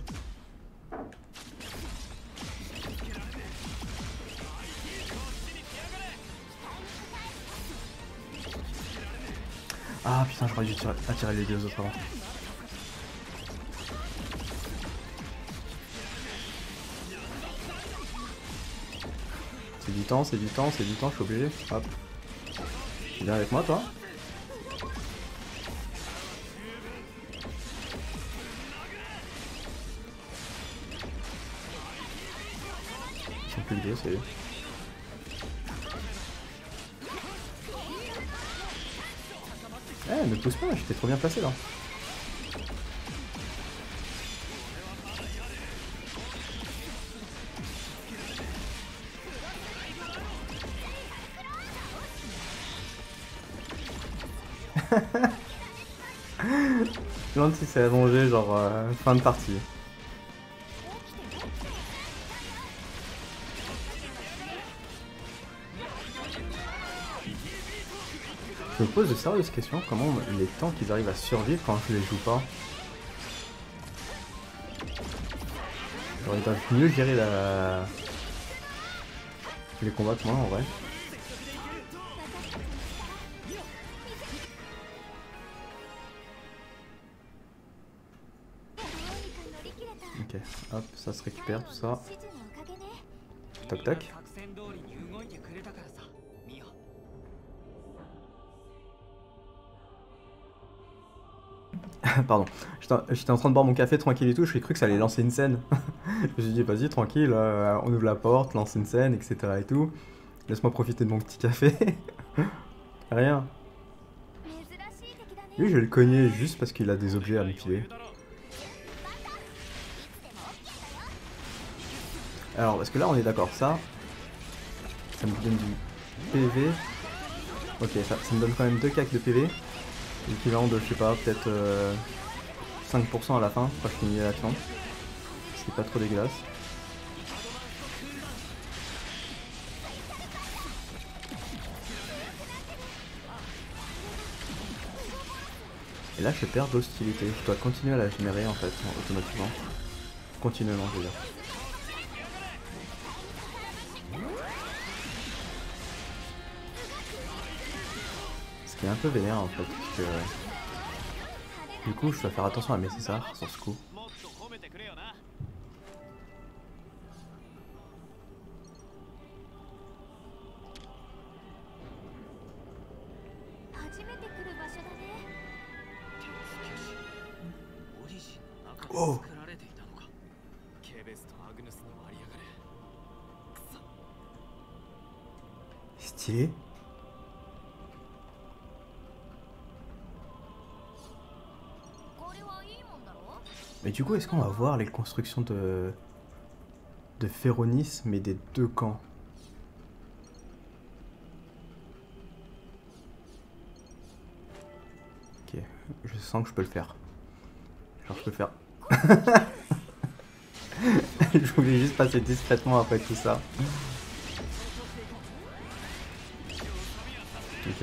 [SPEAKER 1] Ah putain, j'aurais dû tirer, attirer les deux autres avant. C'est du temps, c'est du temps, c'est du temps, je suis obligé. Hop. Viens avec moi, toi. Ils sont plus vidéos, c'est eux. Eh, ne pousse pas, j'étais trop bien placé là. Lance il s'est allongé genre euh, fin de partie. Je me pose de sérieuses questions, comment les tanks ils arrivent à survivre quand je les joue pas. Genre ils doivent mieux gérer la... les combats que moi en vrai. Ok, hop, ça se récupère tout ça. Toc toc. Pardon, j'étais en train de boire mon café tranquille et tout, j'ai cru que ça allait lancer une scène. Je me suis dit, vas-y, tranquille, euh, on ouvre la porte, lance une scène, et cetera et tout. Laisse-moi profiter de mon petit café. Rien. Lui, je vais le cogner juste parce qu'il a des objets à me filer. Alors, parce que là, on est d'accord, ça, ça me donne du P V. Ok, ça, ça me donne quand même deux cacks de P V. L'équivalent de, je sais pas, peut-être euh, cinq pour cent à la fin, quand je finis l'action. C'est pas trop dégueulasse. Et là je perds d'hostilité, je dois continuer à la générer en fait, automatiquement. Continuellement je veux dire. Ce qui est un peu vénère en fait, parce que... Du coup je dois faire attention à mes césars sur ce coup. Oh! Stylé. Mais du coup, est-ce qu'on va voir les constructions de de Féronis, mais des deux camps? Ok, je sens que je peux le faire. Genre, je peux le faire. Je voulais juste passer discrètement après tout ça. Ok.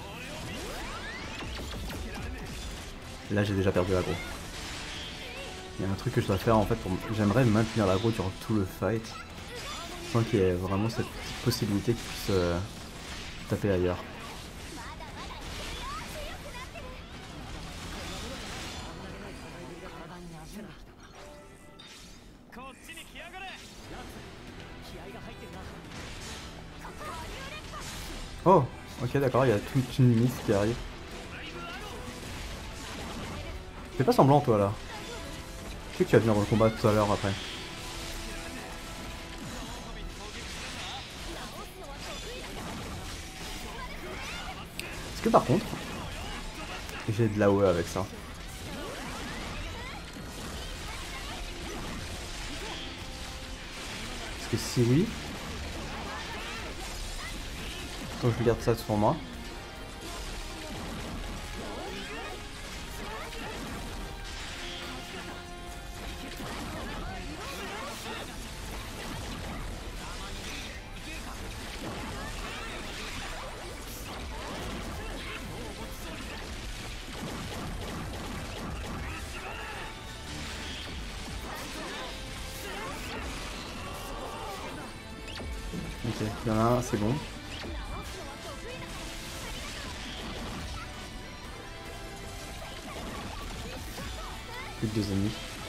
[SPEAKER 1] Là j'ai déjà perdu l'aggro. Il y a un truc que je dois faire en fait pour... J'aimerais maintenir l'aggro durant tout le fight. Sans qu'il y ait vraiment cette petite possibilité qu'il puisse euh, taper ailleurs. Oh, ok d'accord, il y a toute une miss qui arrive. Fais pas semblant toi là. Je sais que tu vas venir dans le combat tout à l'heure après. Est-ce que par contre, j'ai de l'A O E avec ça? Parce que si oui... Donc je garde ça sur moi. Ok, il y en a un, c'est bon. Plus que deux ennemis.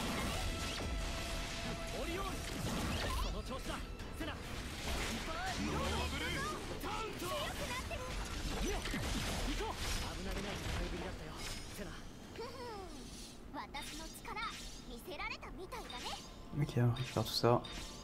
[SPEAKER 1] Ok, on récupère tout ça.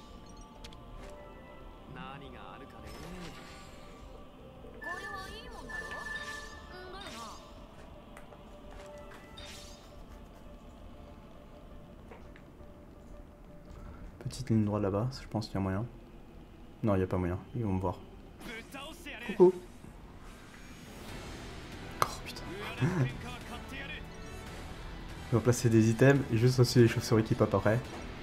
[SPEAKER 1] Petite ligne droite là-bas, je pense qu'il y a moyen. Non, il n'y a pas moyen, ils vont me voir. Coucou. Oh putain. Ils vont placer des items et juste aussi les chauves-souris qui pop après.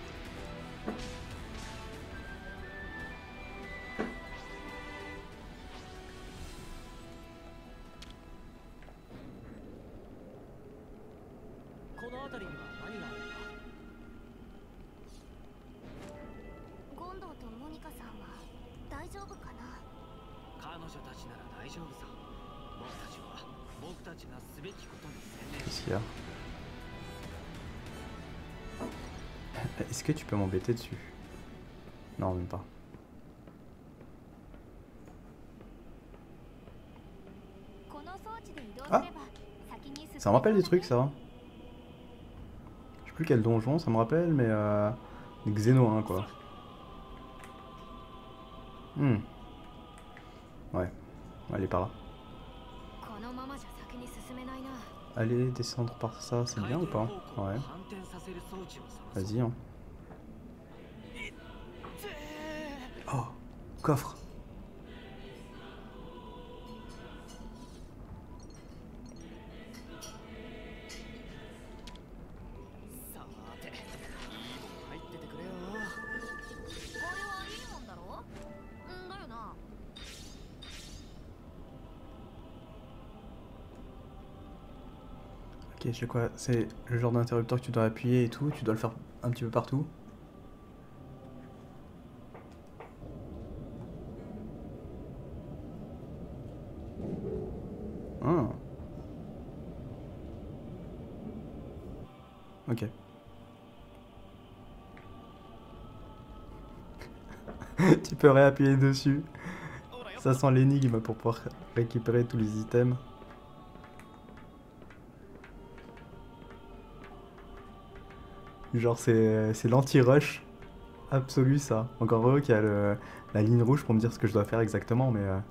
[SPEAKER 1] Qu'est-ce qu'il y a? Est-ce que tu peux m'embêter dessus? Non, même pas. Ah! Ça me rappelle des trucs, ça. plus quel donjon ça me rappelle, mais euh, Xeno un quoi. Hmm. Ouais, allez par là. Allez descendre par ça, c'est bien ou pas? Ouais. Vas-y hein. Oh, coffre. Ok, je sais quoi, c'est le genre d'interrupteur que tu dois appuyer et tout, tu dois le faire un petit peu partout. Ah. Ok. Tu peux réappuyer dessus. Ça sent l'énigme pour pouvoir récupérer tous les items. Genre c'est l'anti-rush absolu ça. Encore heureux qu'il y a le, la ligne rouge pour me dire ce que je dois faire exactement, mais... Euh...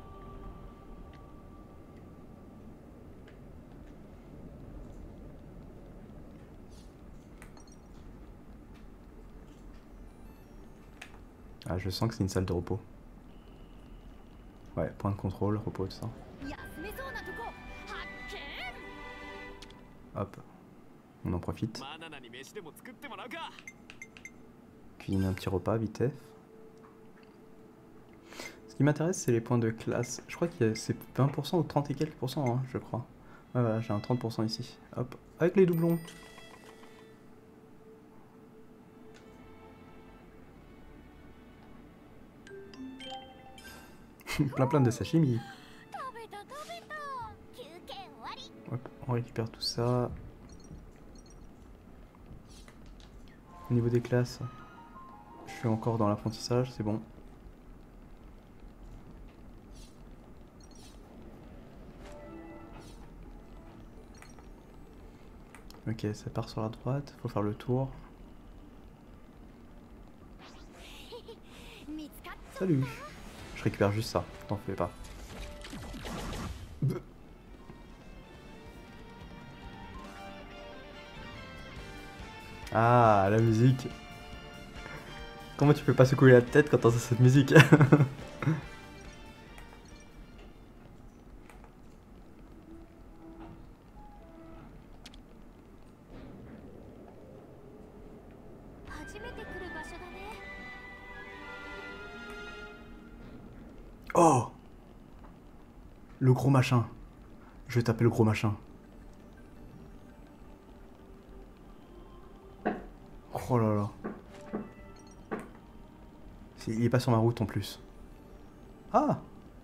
[SPEAKER 1] Ah, je sens que c'est une salle de repos. Ouais, point de contrôle, repos, tout ça. Hop, on en profite. Cuisiner un petit repas, vite fait. Ce qui m'intéresse, c'est les points de classe. Je crois que c'est vingt pour cent ou trente et quelques pourcents, hein, je crois. Ouais, voilà, j'ai un trente pour cent ici. Hop, avec les doublons. plein plein de sashimi. Hop, on récupère tout ça. Au niveau des classes, je suis encore dans l'apprentissage, c'est bon. Ok, ça part sur la droite, faut faire le tour. Salut! Je récupère juste ça, t'en fais pas. Ah, la musique. Comment tu peux pas secouer la tête quand t'entends cette musique? Oh! Le gros machin. Je vais taper le gros machin. Oh là là. Il est pas sur ma route en plus. Ah!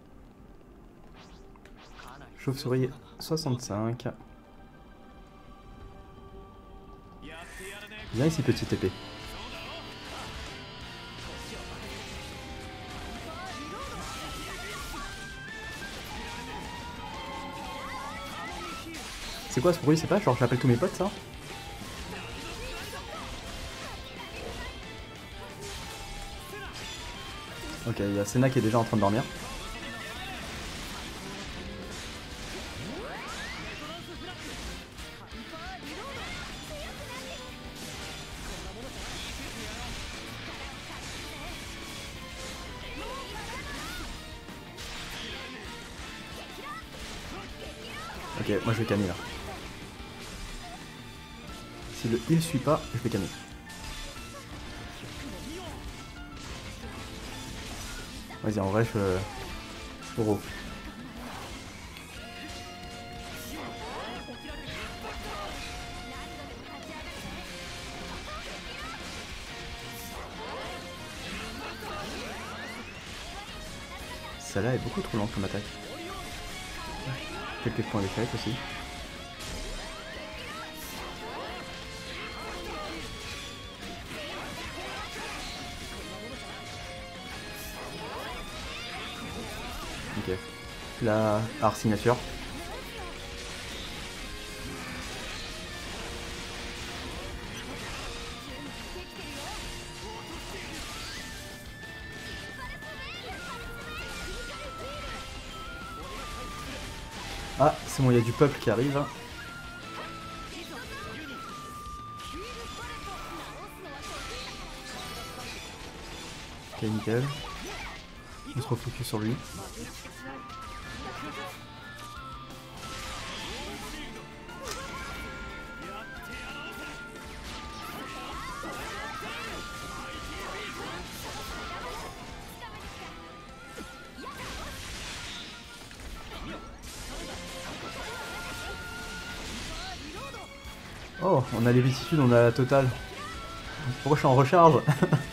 [SPEAKER 1] Chauve-souris soixante-cinq. Viens ici, petite épée. C'est quoi ce bruit? C'est pas genre j'appelle tous mes potes ça? Ok, il y a Senna qui est déjà en train de dormir. Ok, moi je vais canner là. Si le heal suit pas, je vais canner. Vas-y, en vrai, je... Euro. Celle-là est beaucoup trop lente comme attaque. Quelques points d'échec aussi. Ok. La art signature. Ah, c'est bon, il y a du peuple qui arrive. Ok, nickel. On se refocus sur lui. Oh, on a les vicissitudes, on a la totale. Pourquoi je suis en recharge?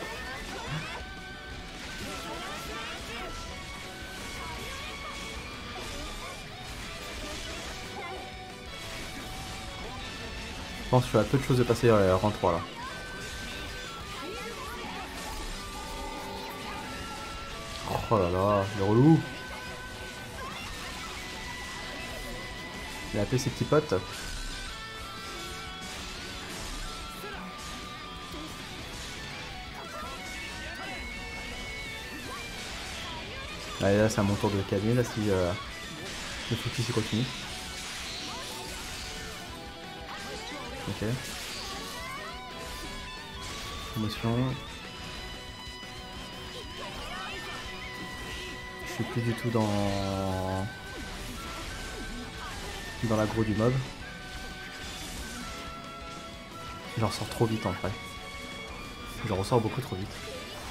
[SPEAKER 1] Je pense que je suis à peu de choses de passer euh, rang trois là. Oh là là, le relou. Il a appelé ses petits potes. Allez, là c'est à mon tour de calmer là si euh, le focus il continue. Ok. Émotion. Je suis plus du tout dans dans l'aggro du mob. J'en ressors trop vite en vrai. J'en ressors beaucoup trop vite.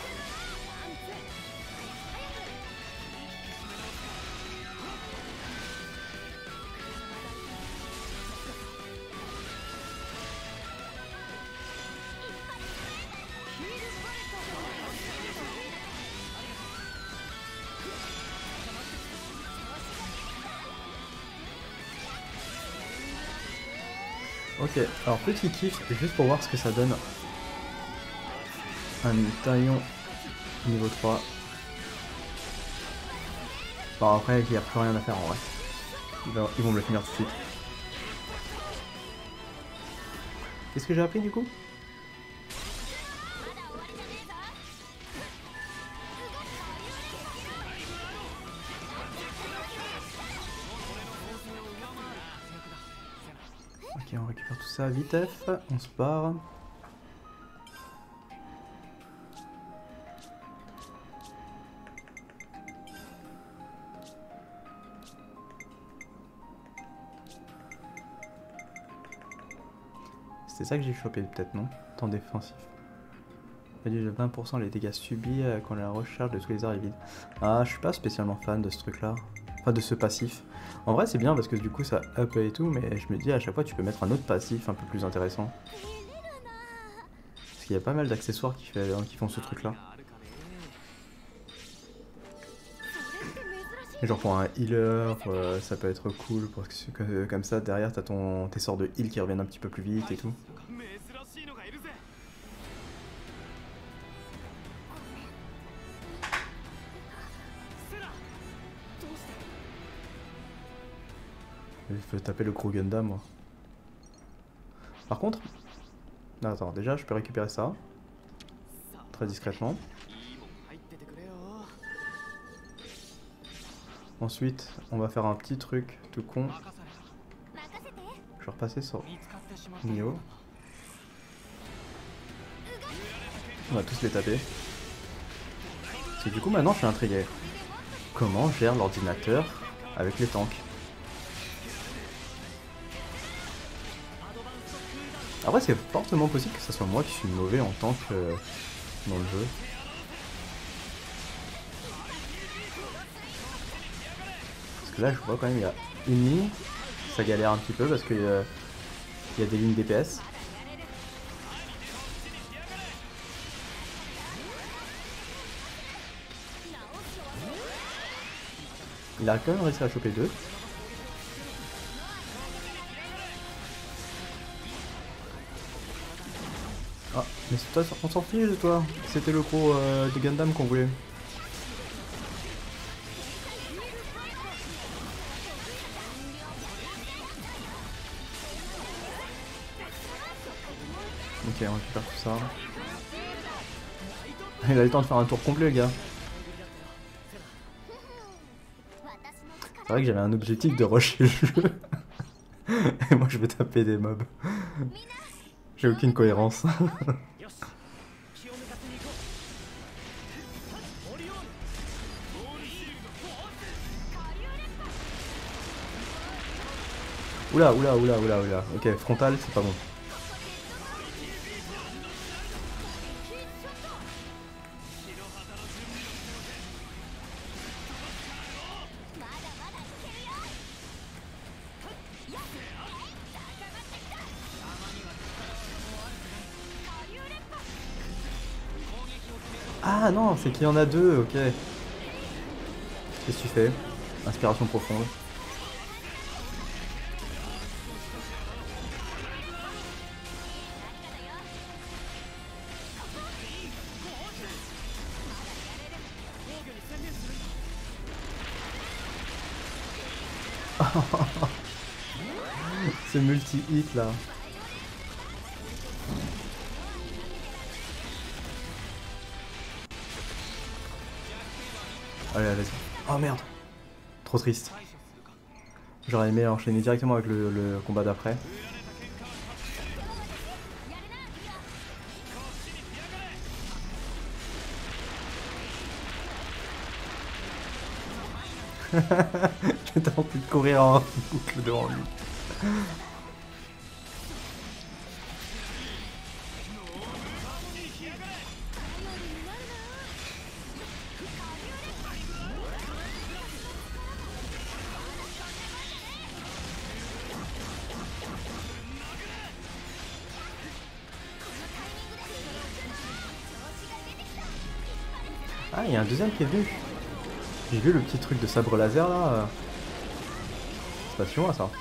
[SPEAKER 1] Ok, alors petit kiff, juste pour voir ce que ça donne. Un taillon niveau trois. Bon après il n'y a plus rien à faire en vrai. Ils vont, ils vont me le finir tout de suite. Qu'est-ce que j'ai appris du coup? Ok, on récupère tout ça vite F, on se barre. C'est ça que j'ai chopé peut-être, non? Temps défensif. Réduit de vingt pour cent les dégâts subis euh, quand la recharge de tous les arts est vide. Ah, je suis pas spécialement fan de ce truc là. Enfin de ce passif. En vrai c'est bien parce que du coup ça up et tout, mais je me dis à chaque fois tu peux mettre un autre passif un peu plus intéressant. Parce qu'il y a pas mal d'accessoires qui, fait, qui font ce truc là. Genre pour un healer, euh, ça peut être cool parce que comme ça derrière t'as ton tes sorts de heal qui reviennent un petit peu plus vite et tout. Je vais taper le gros Gundam moi. Par contre, non, attends, déjà je peux récupérer ça très discrètement. Ensuite, on va faire un petit truc tout con. Je vais repasser sur Nioh. On va tous les taper. Parce que du coup maintenant je suis intrigué. Comment gère l'ordinateur avec les tanks? Après c'est fortement possible que ce soit moi qui suis mauvais en tank euh, dans le jeu. Parce que là je vois quand même il y a une ligne, ça galère un petit peu parce qu'il euh, y a des lignes D P S. Il a quand même réussi à choper deux. Ah, mais toi, on s'en fiche de toi. C'était le gros euh, de Gundam qu'on voulait. Ok, on récupère tout ça. Il a eu le temps de faire un tour complet, le gars. C'est vrai que j'avais un objectif de rusher le jeu. Et moi je vais taper des mobs. J'ai aucune cohérence. Oula, oula, oula, oula, oula. Ok, frontal, c'est pas bon. Ah non, c'est qu'il y en a deux, ok. Qu'est-ce que tu fais? Inspiration profonde. Ce multi-hit là. Allez, vas-y. Oh merde. Trop triste. J'aurais aimé enchaîner directement avec le, le combat d'après. J'étais en train de courir en boucle devant lui. Ah, il y a un deuxième qui est venu. J'ai vu le petit truc de sabre laser là. C'est pas si loin ça.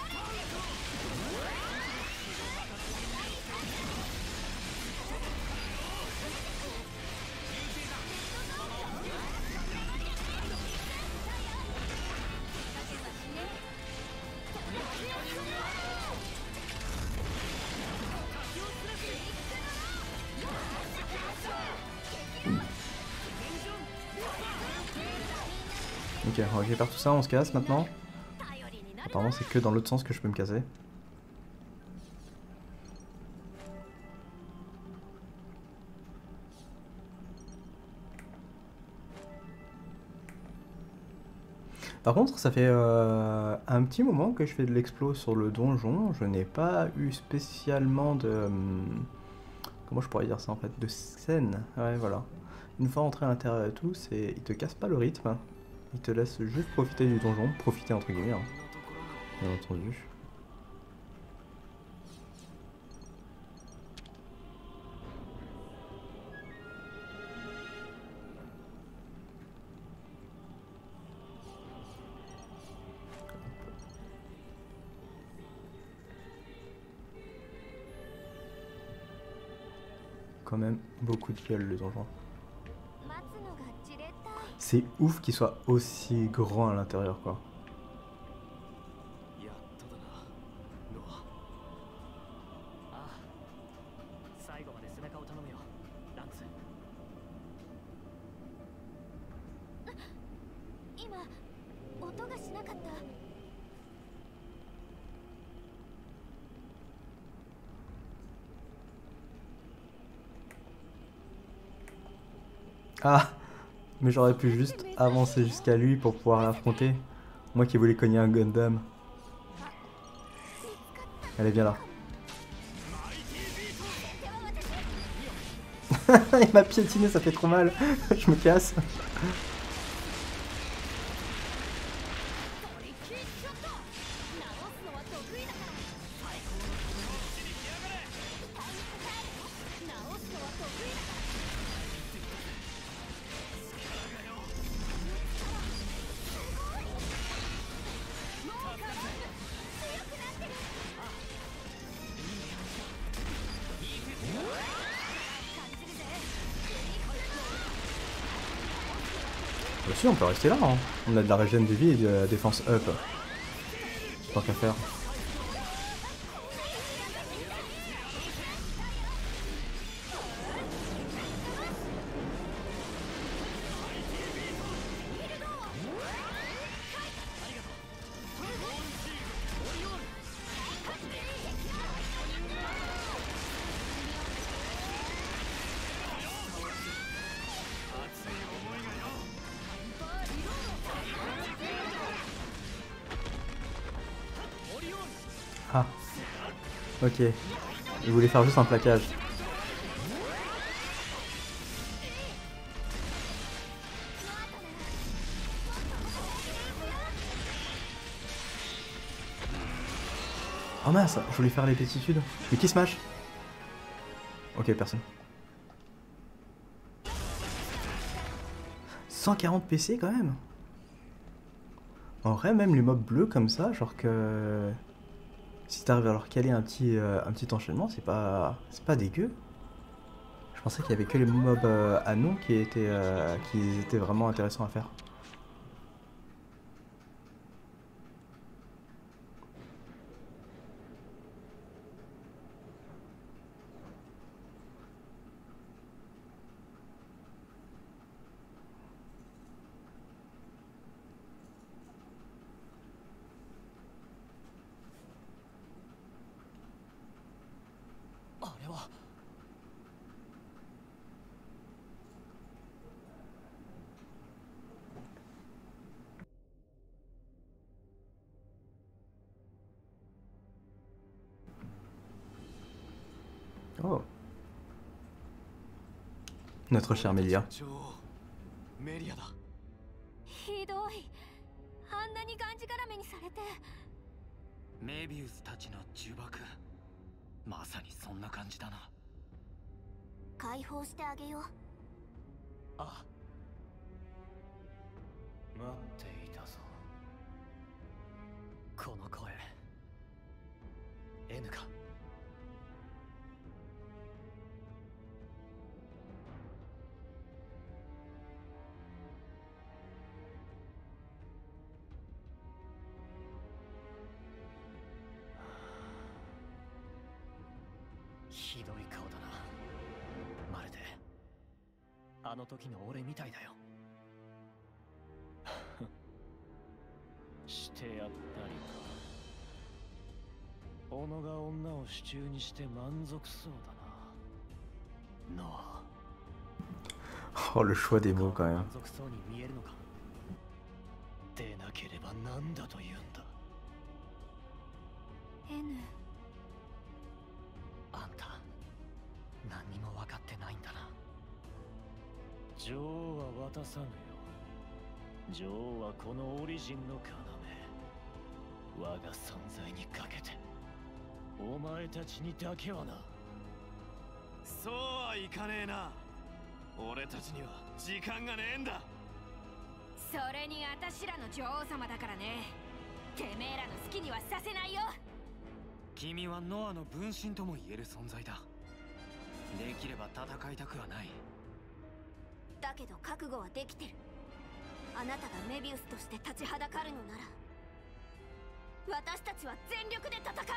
[SPEAKER 1] Ok, on récupère tout ça, on se casse maintenant. Apparemment c'est que dans l'autre sens que je peux me casser. Par contre, ça fait euh, un petit moment que je fais de l'explo sur le donjon. Je n'ai pas eu spécialement de... Hum, comment je pourrais dire ça en fait? De scène. Ouais, voilà. Une fois entré à l'intérieur et tout, c'est... il te casse pas le rythme. Il te laisse juste profiter du donjon. Profiter entre guillemets, hein. Bien entendu. Quand même beaucoup de gueule le donjon. C'est ouf qu'il soit aussi grand à l'intérieur quoi. Ah, mais j'aurais pu juste avancer jusqu'à lui pour pouvoir l'affronter. Moi qui voulais cogner un Gundam. Allez, viens là. Il m'a piétiné, ça fait trop mal. Je me casse. Si, on peut rester là, hein. On a de la régène de vie et de la défense up. Tant qu'à faire. Ah. Ok. Il voulait faire juste un plaquage. Oh mince, je voulais faire les pétitudes. Mais qui smash? Ok, personne. cent quarante P C quand même. En vrai, même les mobs bleus comme ça, genre que... Si t'arrives à leur caler un petit, euh, un petit enchaînement, c'est pas... c'est pas dégueu. Je pensais qu'il y avait que les mobs euh, à nom qui étaient, euh, qui étaient vraiment intéressants à faire. Oh. Notre chère Mélia.
[SPEAKER 3] メリアだ。
[SPEAKER 5] ひどい。あんなにがんじがらめにされて。
[SPEAKER 4] メビウスたちの呪縛。まさにそんな感じだな。
[SPEAKER 2] 解放してあげよう。
[SPEAKER 4] ああ。待っていたぞ。この声。N か。ひどい顔だな。まるであの時の俺みたいだよ。してやったりか。小野が女を手中にして満足そうだな。ノア。
[SPEAKER 1] Oh, le choix des mots quand même.
[SPEAKER 4] 満足そうに見えるのか。でなければなんだと言うんだ。
[SPEAKER 5] N。
[SPEAKER 4] あんた何にも分かってないんだな。女王は渡さぬよ。女王はこのオリジンの要。我が存在にかけてお前たちにだけはな。そうはいかねえな。俺たちには時間がねえんだ。
[SPEAKER 5] それに私らの女王様だからね。てめえらの好きにはさせないよ。
[SPEAKER 4] 君はノアの分身とも言える存在だ。できれば戦いたくはない。
[SPEAKER 2] だけど覚悟はできてる。あなたがメビウスとして立ちはだかるのなら私たちは全力で戦う。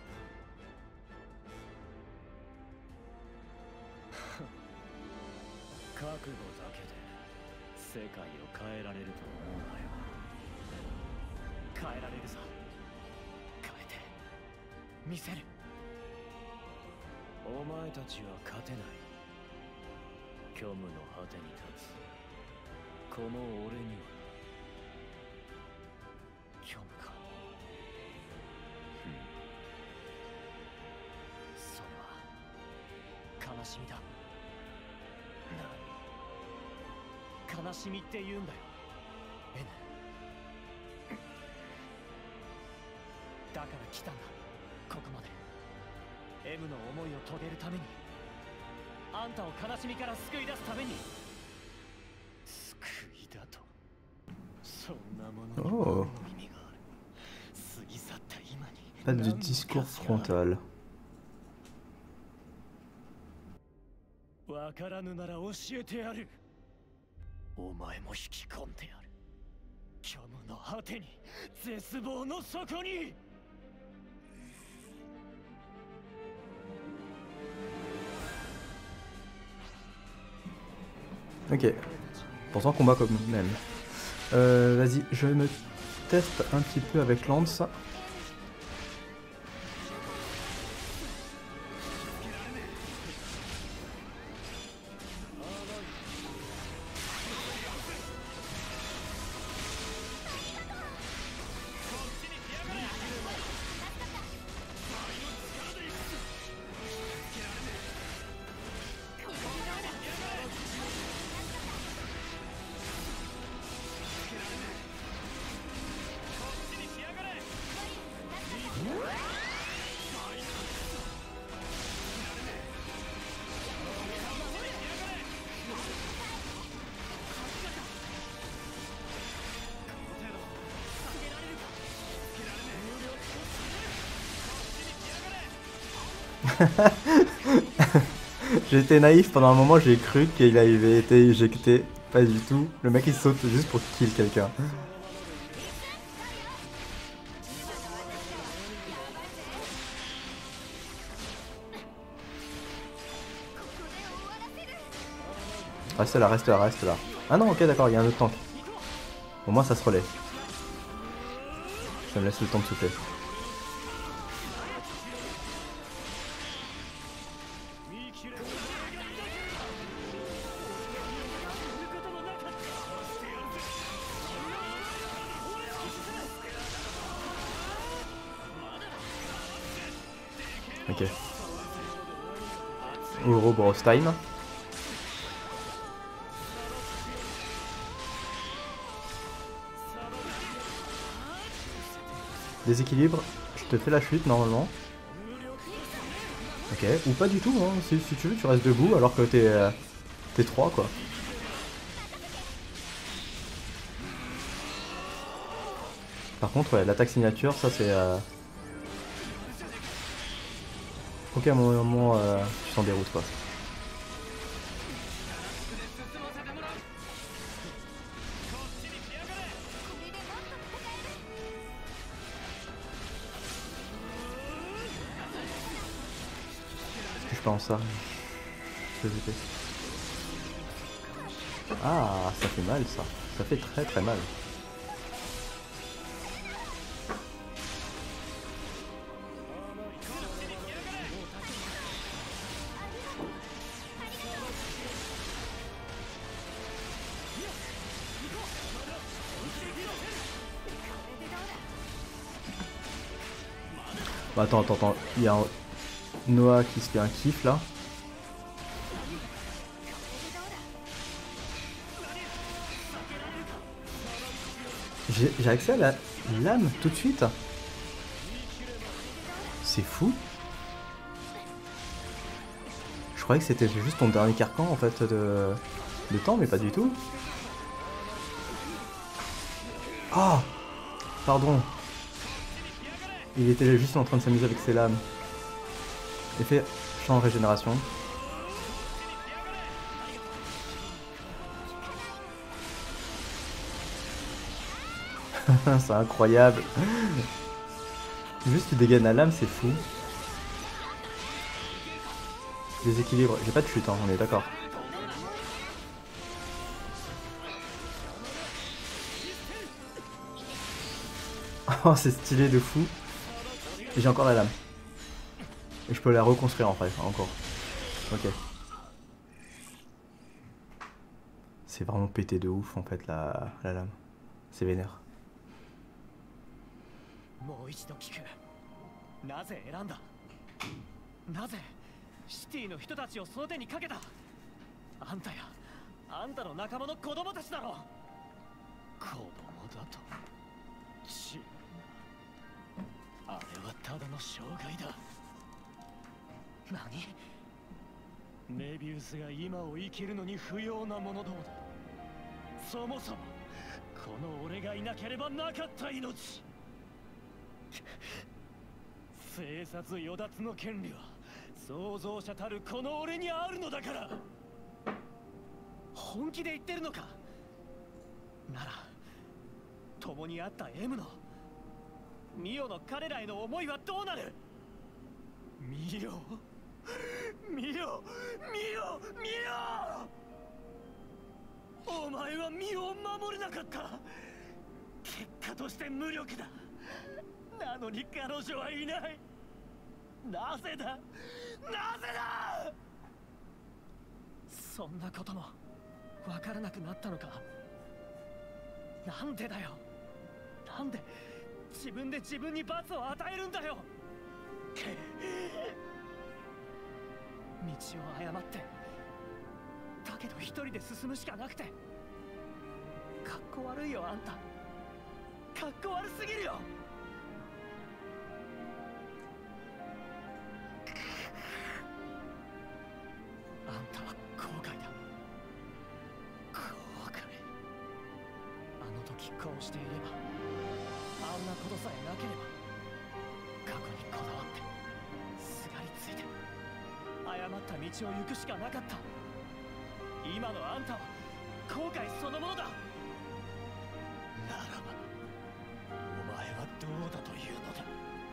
[SPEAKER 4] 覚悟だけで世界を変えられると思うなよ。変えられるさ。変えて見せる。お前たちは勝てない。虚無の果てに立つこの俺には。虚無か。それは悲しみだ。悲しみって言うんだよ N。 だから来たんだ。ここまで M の思いを遂げるために。あんたを悲しみから救い出すために。救いだとそんなものに何の意味がある。過ぎ去った今に。
[SPEAKER 1] Pas de discours frontal.
[SPEAKER 4] わからぬなら教えてやる。お前も引き込んでやる。虚無の果てに絶望の底に。
[SPEAKER 1] Ok. Pourtant combat comme même. Euh, vas-y, je me teste un petit peu avec Lance. J'ai été naïf pendant un moment, j'ai cru qu'il avait été éjecté. Pas du tout. Le mec il saute juste pour kill quelqu'un. Reste là, reste là, reste là. Ah non, ok, d'accord, il y a un autre tank. Au moins ça se relaie. Ça me laisse le temps de souffler. Ok. Ouroboros time. Déséquilibre, je te fais la chute normalement. Ok, ou pas du tout, hein. si, si tu veux tu restes debout alors que t'es euh, t'es trois quoi. Par contre ouais, l'attaque signature ça c'est... Euh... Ok à un moment euh, tu t'en déroutes quoi. Je pense ça. Je vais jeter. Ah, ça fait mal ça. Ça fait très très mal. Bah, attends, attends, attends. Il y a un... Noah qui se fait un kiff là. J'ai accès à la lame tout de suite. C'est fou. Je croyais que c'était juste ton dernier carcan en fait de, de temps, mais pas du tout. Ah, pardon. Il était juste en train de s'amuser avec ses lames. Effet champ régénération. C'est incroyable. Juste tu dégaines la lame, c'est fou. Déséquilibre. J'ai pas de chute, hein, on est d'accord. Oh, c'est stylé de fou. Et j'ai encore la lame. Et je peux la reconstruire en fait, encore. Ok. C'est vraiment pété de ouf en fait la, la lame. C'est vénère.
[SPEAKER 4] もう一度聞く。なぜ選んだ？なぜシティの人たちをその手にかけた？あんたやあんたの仲間の子供たちだろ。子供だと。ち。あれはただの障害だ。何？メビウスが今を生きるのに不要なものどもだ。そもそもこの俺がいなければなかった命。生殺与奪の権利は創造者たるこの俺にあるのだから。本気で言ってるのか？なら共にあった M のミオの彼らへの思いはどうなる？ミオミオミオミオ、お前はミオを守れなかった。結果として無力だ。なのに彼女はいない。なぜだなぜだ。そんなこともわからなくなったのか。なんでだよ。なんで自分で自分に罰を与えるんだよ。道を誤ってだけど一人で進むしかなくて。かっこ悪いよあんた。かっこ悪すぎるよ。あんたは後悔だ。後悔。あの時こうしていれば、あんなことさえなければ、過去にこだわってすがりついてまった道を行くしかなかった。今のあんたは後悔そのものだ。ならばお前はどうだというのだ。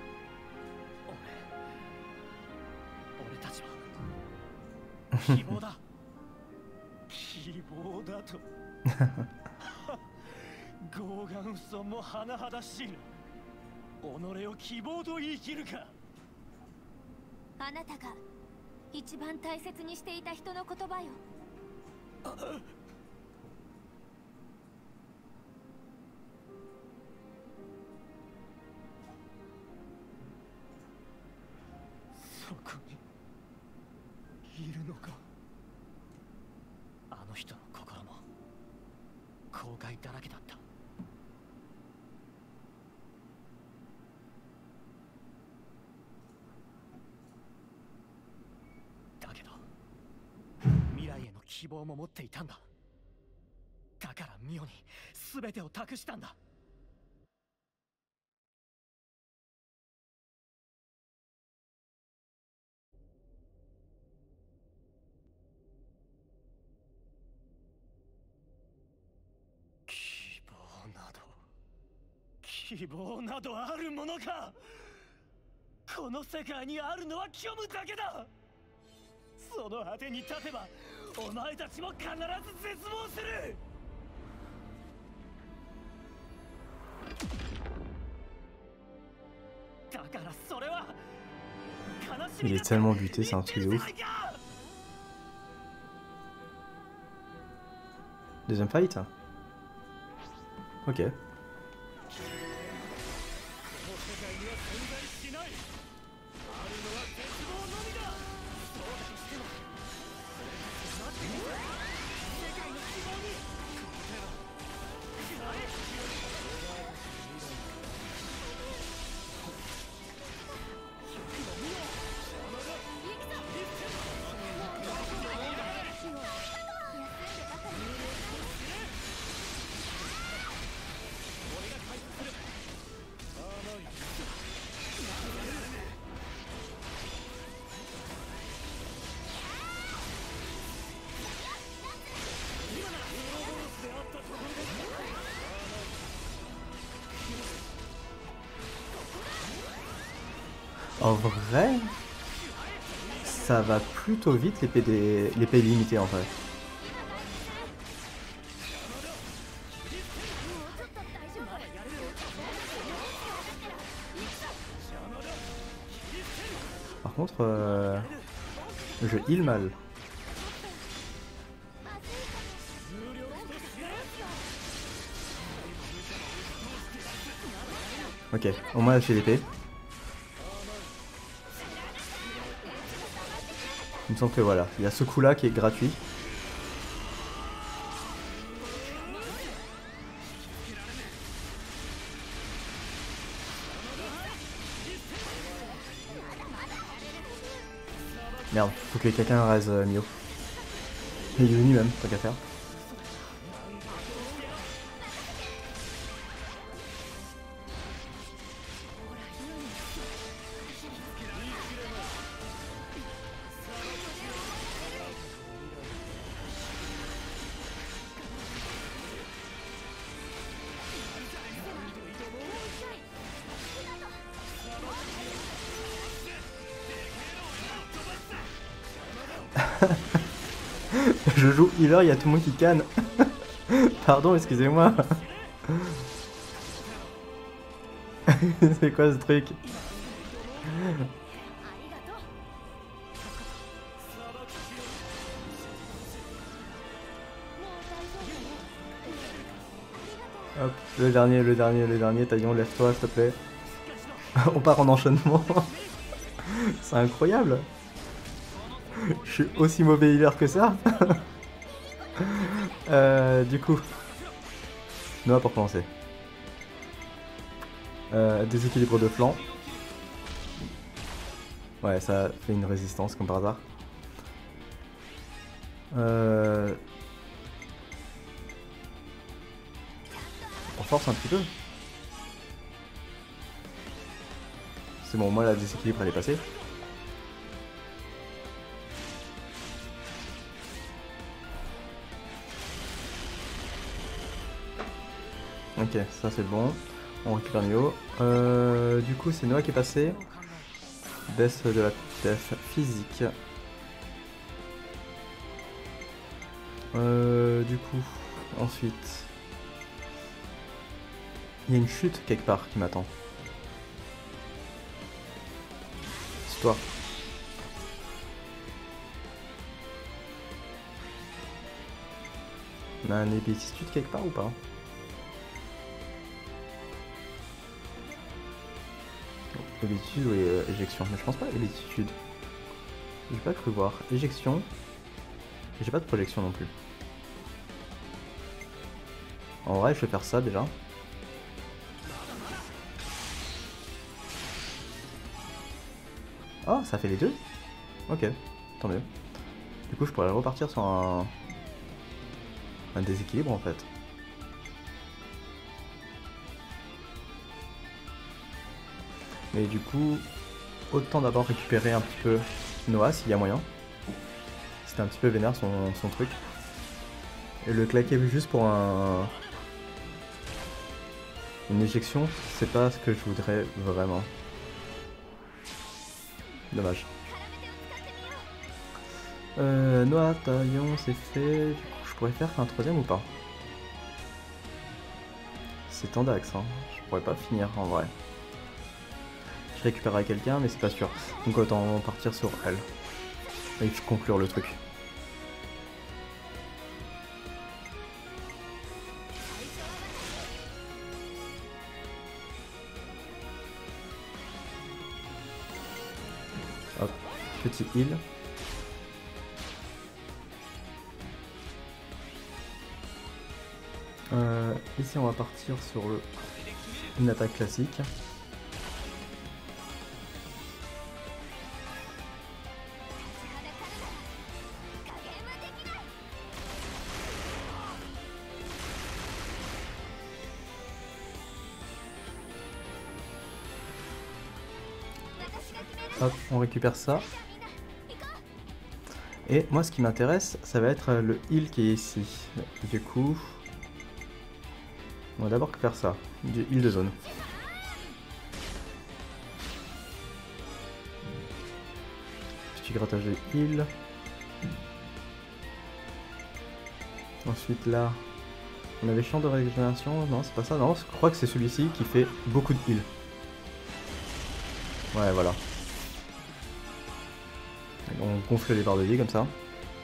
[SPEAKER 4] 俺俺たちは希望だ希望だとゴーガンソンも甚だしい。己を希望と言い切るか。
[SPEAKER 5] あなたが一番大切にしていた人の言葉よ。
[SPEAKER 4] そこにいるのか。あの人の心も後悔だらけだった。だけど未来への希望も持っていたんだ。だからミオに全てを託したんだ。希望など希望などあるものか。この世界にあるのは虚無だけだ。その果てに立てばお前たちも必ず絶望する。だからそれは悲しみ
[SPEAKER 1] Il est tellement buté, c'est un truc de ouf. Deuxième fight. Ok. En vrai, ça va plutôt vite l'épée des l'épée limitée en vrai. Par contre, euh, je heal mal. Ok, au moins j'ai l'épée. Il me semble que voilà, il y a ce coup là qui est gratuit. Merde, faut que quelqu'un raise euh, Mio. Il est venu même, tant qu'à faire. Je joue healer, il y a tout le monde qui canne. Pardon, excusez-moi. C'est quoi ce truc? Hop, le dernier, le dernier, le dernier, Taillon, lève-toi s'il te plaît. On part en enchaînement. C'est incroyable. Je suis aussi mauvais healer que ça. euh, du coup, Noah pour commencer. Euh, déséquilibre de flanc. Ouais, ça fait une résistance comme par hasard. Euh... On force un petit peu. C'est bon, moi la déséquilibre elle est passée. Ok, ça c'est bon. On récupère Nioh. Euh, du coup, c'est Noah qui est passé. Baisse de la def physique. Euh, du coup, ensuite, il y a une chute quelque part qui m'attend. C'est toi. On a un hébétitude quelque part ou pas? Hébétitude ou euh, éjection? Mais je pense pas hébétitude. J'ai pas cru voir. Éjection. J'ai pas de projection non plus. En vrai, je vais faire ça déjà. Oh, ça fait les deux? Ok, tant mieux. Du coup, je pourrais repartir sur un... un déséquilibre en fait. Mais du coup, autant d'abord récupérer un petit peu Noah s'il y a moyen. C'était un petit peu vénère son, son truc. Et le claquer juste pour un... une éjection, c'est pas ce que je voudrais vraiment. Dommage. Euh, Noah, Taillon, c'est fait. Du coup, je pourrais faire un troisième ou pas? C'est Tandax, hein. Je pourrais pas finir en vrai. Je récupérerai quelqu'un, mais c'est pas sûr. Donc autant partir sur elle. Et conclure le truc. Hop, petit heal. Euh, ici on va partir sur le... une attaque classique. Hop, on récupère ça. Et moi ce qui m'intéresse, ça va être le heal qui est ici. Du coup, on va d'abord faire ça, du heal de zone. Petit grattage de heal. Ensuite là, on avait champ de régénération. Non, c'est pas ça. Non, je crois que c'est celui-ci qui fait beaucoup de heal. Ouais, voilà. On gonfle les barres de vie comme ça.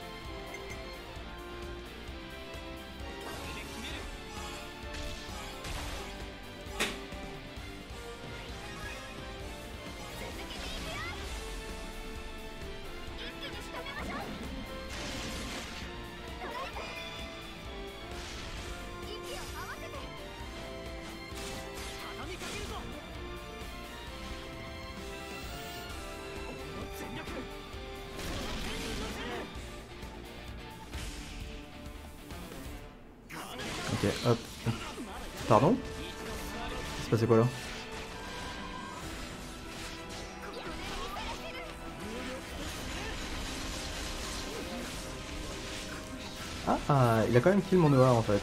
[SPEAKER 1] Ok, hop. Pardon? Il se passait quoi là? Ah, ah, il a quand même kill mon Noah en fait.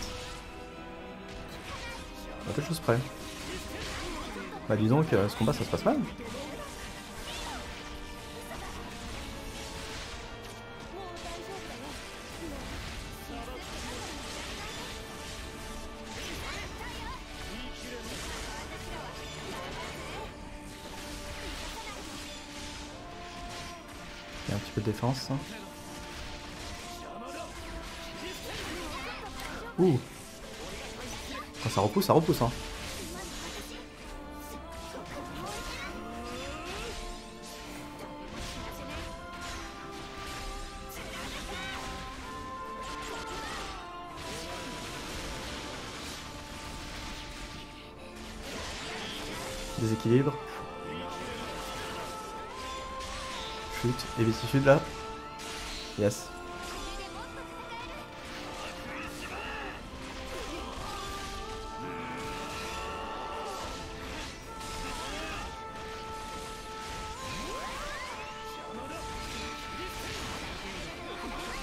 [SPEAKER 1] À peu de choses près. Bah dis donc, euh, ce combat ça se passe mal. Il y a un petit peu de défense. Ouh. Quand ça repousse, ça repousse hein. Déséquilibre. Chute. Et vicissitude là. Yes.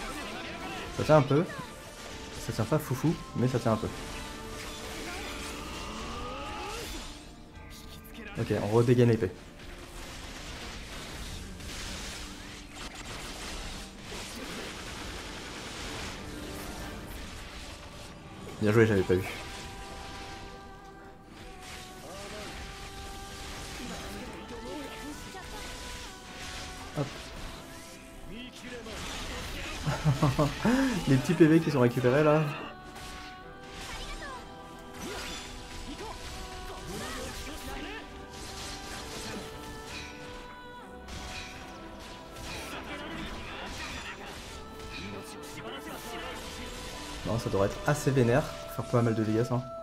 [SPEAKER 1] Ça tient un peu. Ça tient pas foufou, mais ça tient un peu. Ok, on redégaine l'épée. Bien joué, j'avais pas vu. Hop. Les petits P V qui sont récupérés là. Non, ça devrait être assez vénère pour faire pas mal de dégâts ça.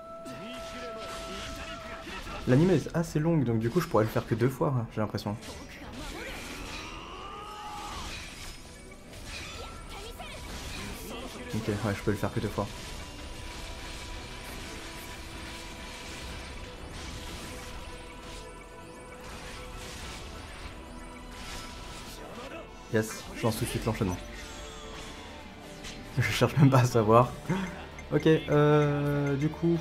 [SPEAKER 1] L'anime est assez longue donc du coup je pourrais le faire que deux fois, j'ai l'impression. Ok, ouais, je peux le faire que deux fois. Yes, je lance tout de suite l'enchaînement. Je cherche même pas à savoir. Ok, euh, du coup...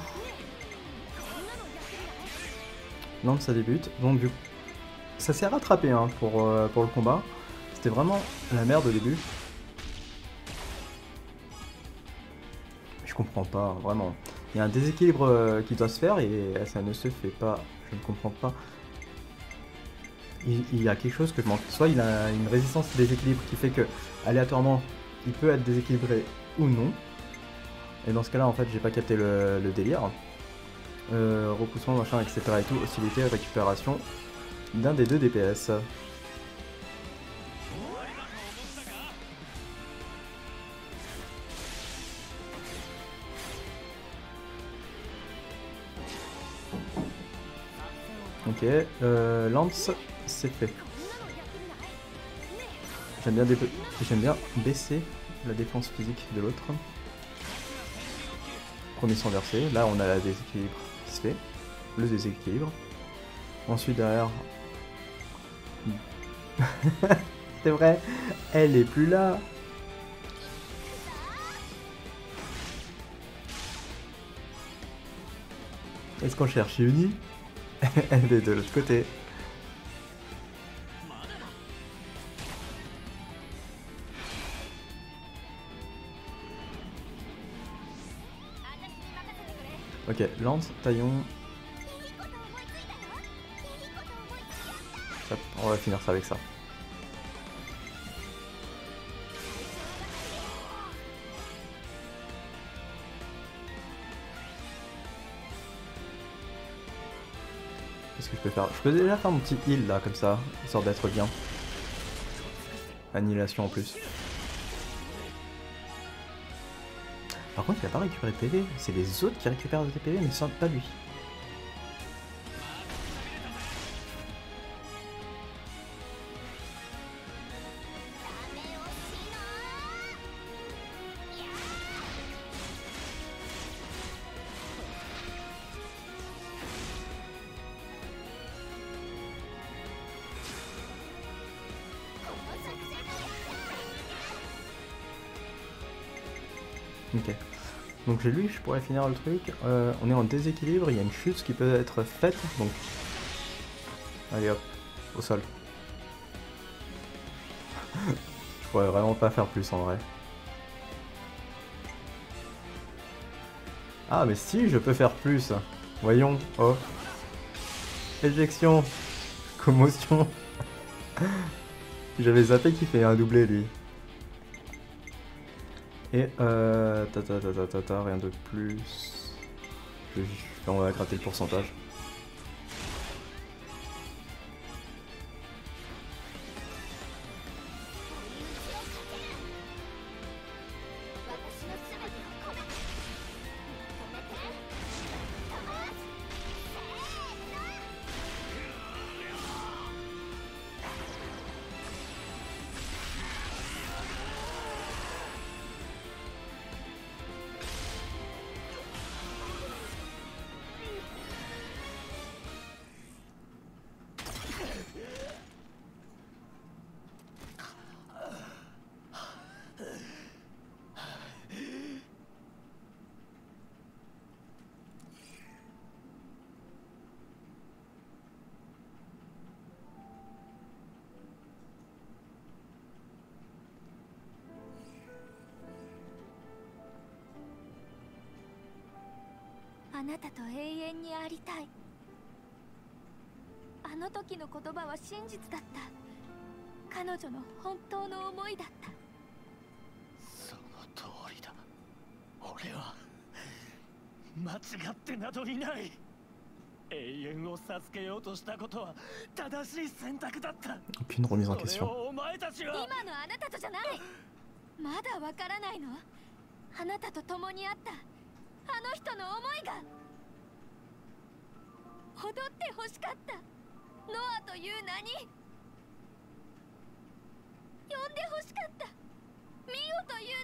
[SPEAKER 1] Non, ça débute. Donc du coup, ça s'est rattrapé hein, pour, euh, pour le combat. C'était vraiment la merde au début. Je comprends pas, vraiment. Il y a un déséquilibre euh, qui doit se faire et ça ne se fait pas. Je ne comprends pas. Il, il y a quelque chose que je manque. Soit il a une résistance au déséquilibre qui fait que, aléatoirement, il peut être déséquilibré ou non. Et dans ce cas-là, en fait, j'ai pas capté le, le délire. Euh, repoussement, machin, et cetera. Et tout, hostilité, récupération d'un des deux D P S. Ok, euh, Lance, c'est fait. J'aime bien, j'aime bien baisser la défense physique de l'autre. Premier sang versé, là on a la déséquilibre qui se fait, le déséquilibre. Ensuite derrière... C'est vrai, elle est plus là. Est-ce qu'on cherche Uni? Elle est de l'autre côté. Ok, lance, taillon. Hop, on va finir ça avec ça. Qu'est-ce que je peux faire? Je peux déjà faire mon petit heal là, comme ça, histoire d'être bien. Annihilation en plus. Par contre, il a pas récupéré de P V, c'est les autres qui récupèrent des P V, mais pas lui. Ok. Donc j'ai lui, je pourrais finir le truc. Euh, on est en déséquilibre, il y a une chute qui peut être faite. Donc, allez hop, au sol. Je pourrais vraiment pas faire plus en vrai. Ah mais si, je peux faire plus. Voyons. Oh. Éjection. Commotion. J'avais zappé qu'il fait un doublé lui. Et euh... Ta ta ta ta ta ta, rien de plus. Je, je, on va gratter le pourcentage.
[SPEAKER 2] あなたと永遠にありたい。あの時の言葉は真実だった。彼女の本当の思いだった。
[SPEAKER 4] その通りだ。俺は間違ってなどいない。永遠を授けようとしたことは正しい選択だった。
[SPEAKER 1] Aucune remise en question。
[SPEAKER 4] お前たちは
[SPEAKER 2] 今のあなたとじゃない。まだわからないの？あなたと共にあったあの人の思いが。踊って欲しかった。ノアという名に呼んで欲しかった。ミオという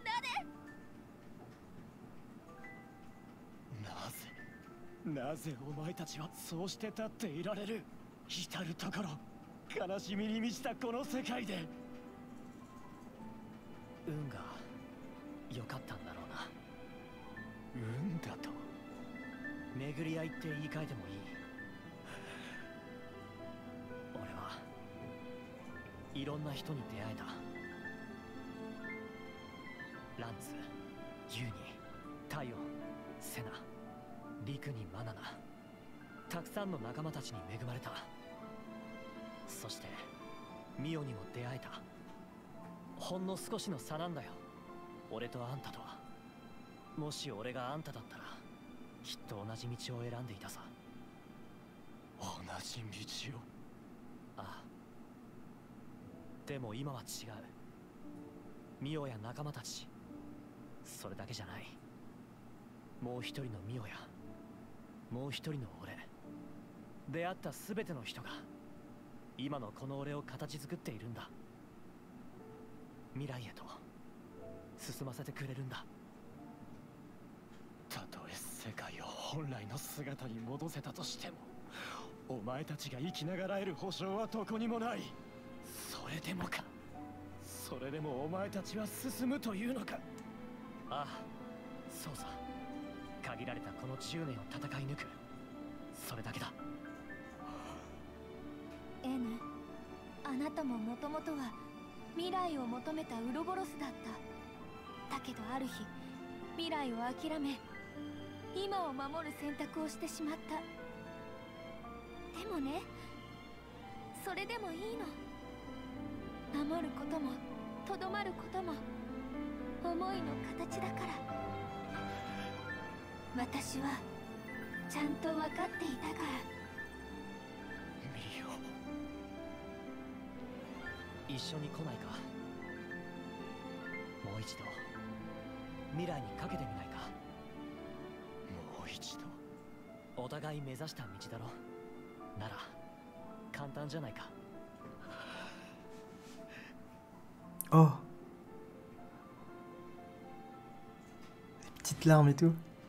[SPEAKER 4] 名で。なぜなぜお前たちはそうして立っていられる。至るところ悲しみに満ちたこの世界で。運が良かったんだろうな。運だと巡り合いって言い換えてもいい。俺はいろんな人に出会えた。ランツ、ユーニ、タイオ、セナ、リクにマナナ、たくさんの仲間たちに恵まれた。そしてミオにも出会えた。ほんの少しの差なんだよ、俺とあんたとは。もし俺があんただったらきっと同じ道を選んでいたさ。同じ道を。ああ。でも今は違う。ミオや仲間たち、それだけじゃない。もう一人のミオやもう一人の俺、出会った全ての人が今のこの俺を形作っているんだ。未来へと進ませてくれるんだ。たとえ世界を本来の姿に戻せたとしても、お前たちが生きながらえる保証はどこにもない。それでもか。それでもお前たちは進むというのか。ああ、そうさ。限られたこのじゅうねんを戦い抜く、それだけだ。
[SPEAKER 2] N、 あなたももともとは未来を求めたウロボロスだった。だけどある日未来を諦め今を守る選択をしてしまった。でもね、それでもいいの。守ることもとどまることも思いの形だから。私はちゃんと分かっていたから。
[SPEAKER 4] ミオ、一緒に来ないか。もう一度未来にかけてみないか。もう一度。お互い目指した道だろ。なら簡単じゃないか。
[SPEAKER 1] Oh, les petites larmes et tout.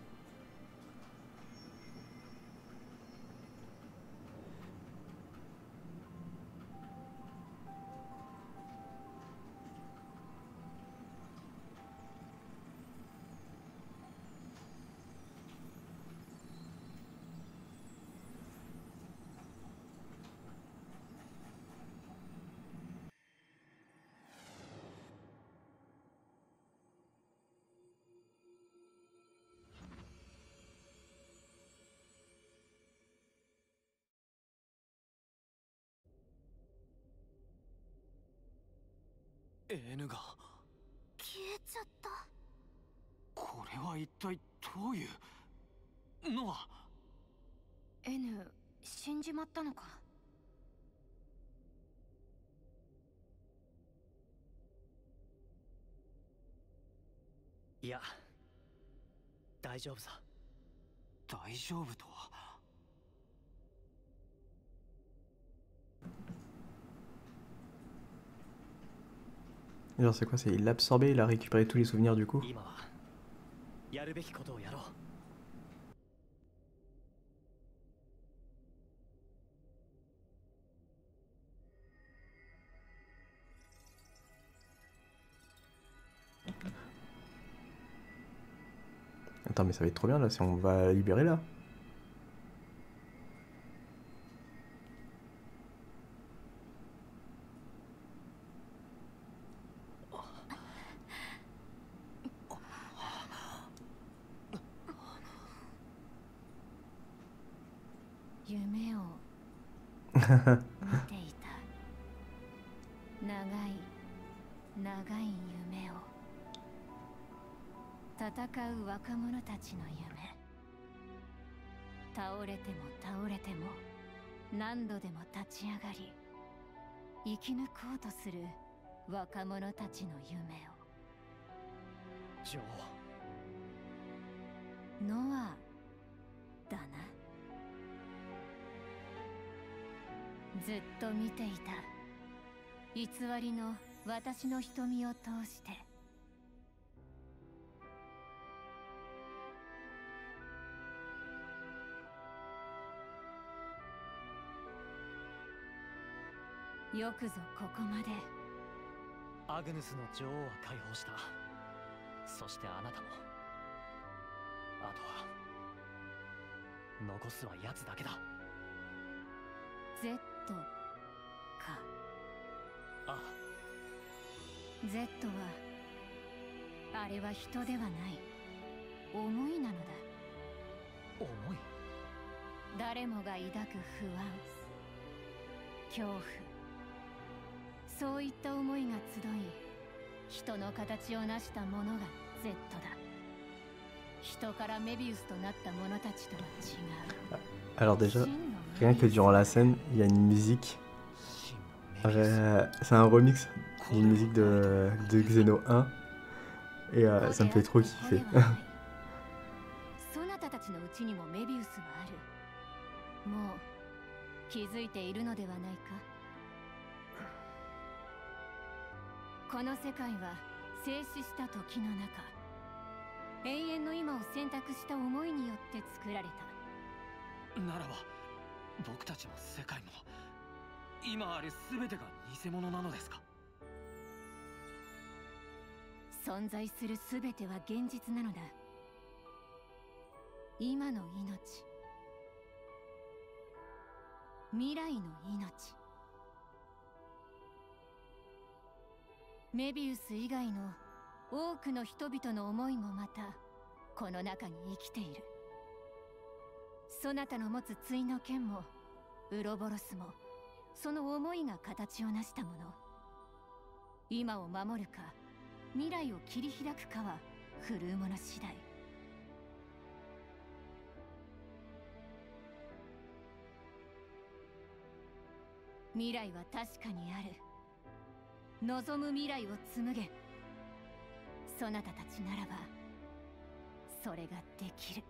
[SPEAKER 4] N が
[SPEAKER 2] 消えちゃった。
[SPEAKER 4] これは一体どういうのは。
[SPEAKER 2] N 死んじまったのか。
[SPEAKER 4] いや、大丈夫さ。大丈夫とは。
[SPEAKER 1] Genre c'est quoi? C'est il l'a absorbé, il a récupéré tous les souvenirs du coup?
[SPEAKER 4] 今はやるべきことをやろう。
[SPEAKER 1] Attends, mais ça va être trop bien là si on va libérer là.
[SPEAKER 2] ていた長い長い夢を、戦う若者たちの夢。倒れても倒れても何度でも立ち上がり生き抜こうとする若者たちの夢を。
[SPEAKER 4] 女王、
[SPEAKER 2] ノアだな。ずっと見ていた偽りの私の瞳を通して。よくぞここまで。
[SPEAKER 4] アグヌスの女王は解放した。そしてあなたも。あとは残すは奴だけだ。
[SPEAKER 2] Z か。
[SPEAKER 4] ああ、
[SPEAKER 2] Z はあれは人ではない思いなのだ。
[SPEAKER 4] 思い。
[SPEAKER 2] 誰もが抱く不安、恐怖、そういった思いが集い人の形を成したものが Z だ。人からメビウスとなった者たちとは違う。
[SPEAKER 1] Alors déjà, rien que durant la scène, il y a une musique. Euh, c'est un remix d'une musique de, de Xeno un. Et euh, ça me fait trop kiffer.
[SPEAKER 2] そなたたちのうちにもメビウスはある。もう気づいているのではないか。この世界は静止した時の中、永遠の今を選択した思いによって作られた。
[SPEAKER 3] ならば僕たちの世界も今あれ全てが偽物なのですか？
[SPEAKER 2] 存在する全ては現実なのだ。今の命、未来の命、メビウス以外の多くの人々の思いもまたこの中に生きている。そなたの持つ対の剣もウロボロスもその思いが形を成したもの。今を守るか未来を切り開くかは振るう者次第。未来は確かにある。望む未来を紡げ。そなたたちならばそれができる。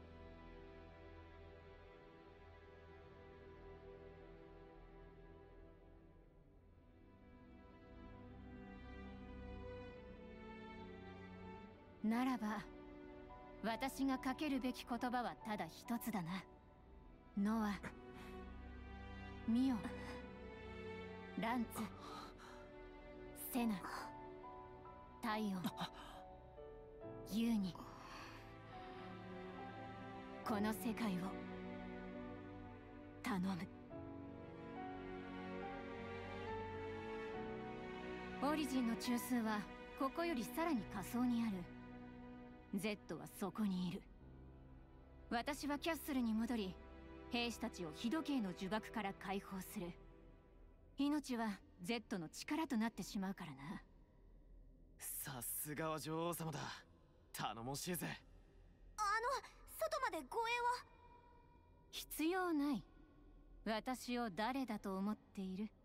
[SPEAKER 2] ならば私がかけるべき言葉はただ一つだな。ノア、ミオ、ランツ、セナ、タイオン、ユーニ、この世界を頼む。オリジンの中枢はここよりさらに下層にある。 Z はそこにいる。私はキャッスルに戻り兵士たちを日時計の呪縛から解放する。命は Z の力となってしまうからな。
[SPEAKER 3] さすがは女王様だ。頼もしいぜ。
[SPEAKER 2] あの外まで護衛は必要ない。私を誰だと思っている？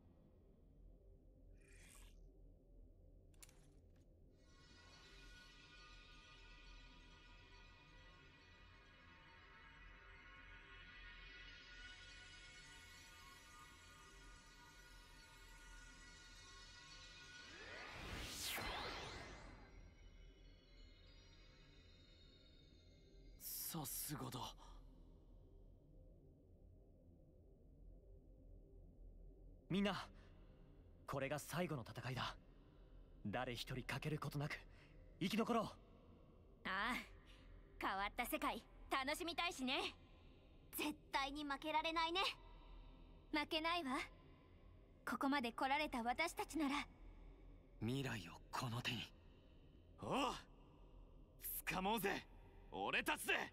[SPEAKER 3] さすがだ。
[SPEAKER 4] みんな、これが最後の戦いだ。誰一人欠けることなく生き残ろう。
[SPEAKER 2] ああ、変わった世界楽しみたいしね。絶対に負けられないね。負けないわ。ここまで来られた私たちなら。
[SPEAKER 3] 未来をこの手に。おう、掴もうぜ俺たちで。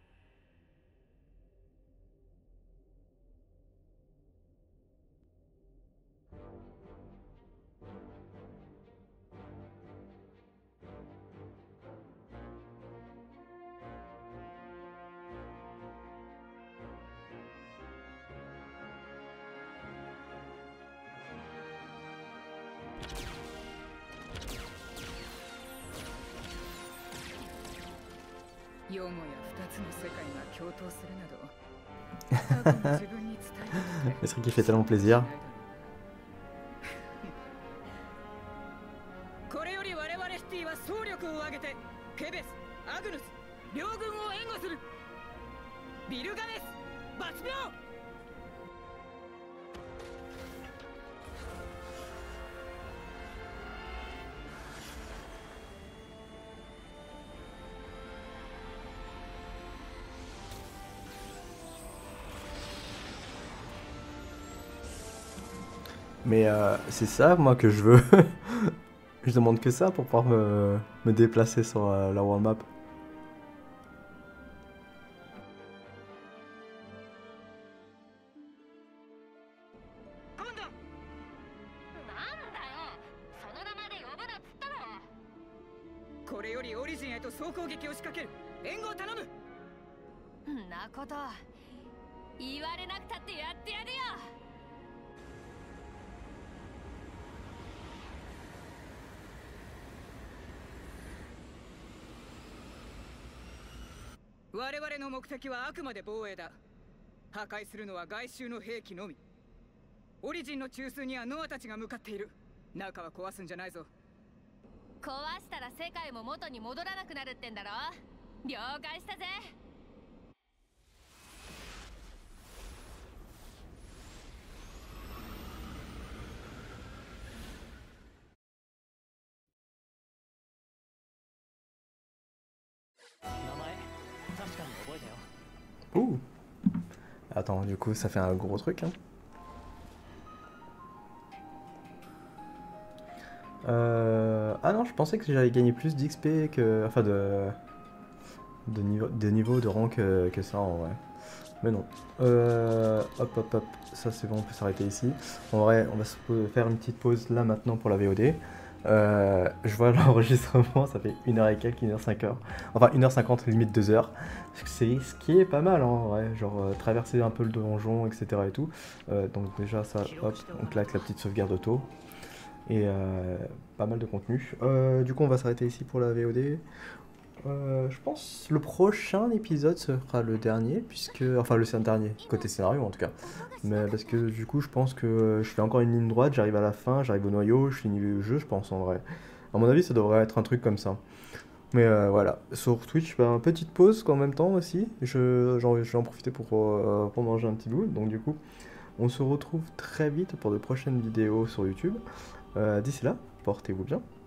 [SPEAKER 7] よもや二つの世界が共闘するなど過去の自分に伝える
[SPEAKER 1] Le truc qui fait tellement plaisir.
[SPEAKER 7] これより我々シティは総力を挙げてケベス、アグヌス両軍を援護する。ビルガメス抜病。
[SPEAKER 1] Mais euh, c'est ça, moi, que je veux. Je demande que ça pour pouvoir me, me déplacer sur euh, la world map.
[SPEAKER 7] これよりオリジンへと総攻撃を仕掛ける。援護を頼む。
[SPEAKER 5] んなこと言われなくたってやってやるよ。
[SPEAKER 7] 我々の目的はあくまで防衛だ。破壊するのは外周の兵器のみ。オリジンの中枢にはノアたちが向かっている。中は壊すんじゃないぞ。
[SPEAKER 5] 壊したら世界も元に戻らなくなるってんだろ。了解したぜ。
[SPEAKER 4] 名前確かに覚えたよ。
[SPEAKER 1] Ouh. Attends, du coup, ça fait un gros truc, hein. Euh... Ah non, je pensais que j'allais gagner plus d'X P que... Enfin, de... De niveau, de niveau, de rang que, que ça, en vrai. Mais non. Euh... Hop, hop, hop. Ça, c'est bon, on peut s'arrêter ici. En vrai, on va se faire une petite pause, là, maintenant, pour la V O D. Euh, je vois l'enregistrement, ça fait une heure et quelques, une heure cinq heures. Enfin, une heure cinquante, limite deux heures. C'est ce qui est pas mal, hein, ouais. Genre, euh, traverser un peu le donjon, et cetera et tout. Euh, donc déjà, ça, hop, on claque la petite sauvegarde auto. Et euh, pas mal de contenu. Euh, du coup, on va s'arrêter ici pour la V O D. Euh, je pense le prochain épisode sera le dernier, puisque... Enfin, le dernier, côté scénario en tout cas. Mais parce que du coup, je pense que je fais encore une ligne droite, j'arrive à la fin, j'arrive au noyau, je finis le jeu, je pense en vrai. À mon avis, ça devrait être un truc comme ça. Mais euh, voilà, sur Twitch, bah, petite pause en même temps aussi. Je, genre, je vais en profiter pour, euh, pour manger un petit bout. Donc du coup, on se retrouve très vite pour de prochaines vidéos sur YouTube. Euh, D'ici là, portez-vous bien.